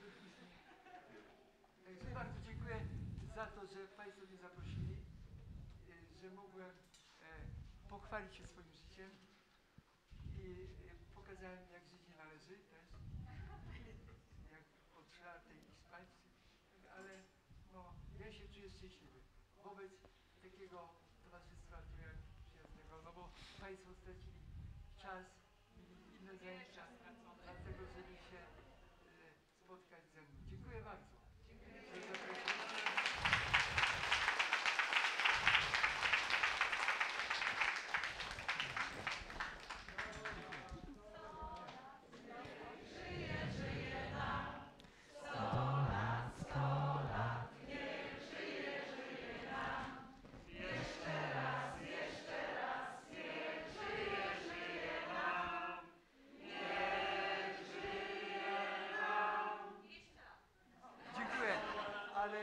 także bardzo dziękuję za to, że Państwo mnie zaprosili, e, że mogłem e, pochwalić się swoim życiem i e, pokazałem, jak żyć nie należy też, jak od czwartej i spać, ale no, ja się czuję szczęśliwy wobec takiego towarzystwa tu jak przyjaznego, no bo Państwo stracili czas i inne zajęcia dlatego, żeby się e, spotkać ze mną. Dziękuję bardzo. Dziękuję. Dziękuję, ale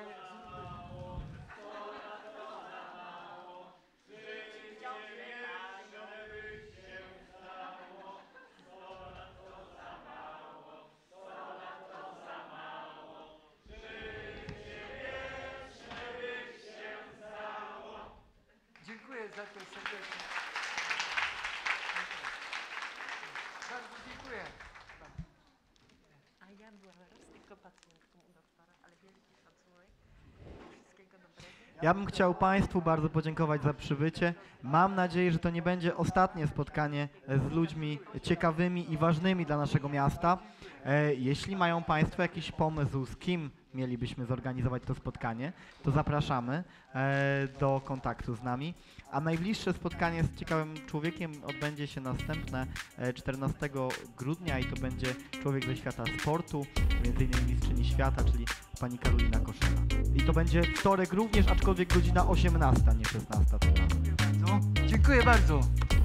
dziękuję za to serdecznie. Bardzo dziękuję. A ja byłam raz tylko pacjentką u doktora, ale wielki szacunek. Wszystkiego dobrego. Ja bym chciał Państwu bardzo podziękować za przybycie. Mam nadzieję, że to nie będzie ostatnie spotkanie z ludźmi ciekawymi i ważnymi dla naszego miasta. E, Jeśli mają Państwo jakiś pomysł, z kim mielibyśmy zorganizować to spotkanie, to zapraszamy e, do kontaktu z nami. A najbliższe spotkanie z ciekawym człowiekiem odbędzie się następne e, czternastego grudnia i to będzie człowiek ze świata sportu, między innymi mistrzyni świata, czyli pani Karolina Koszela. I to będzie wtorek również, aczkolwiek godzina osiemnasta, nie szesnasta. Dziękuję bardzo. Dziękuję bardzo.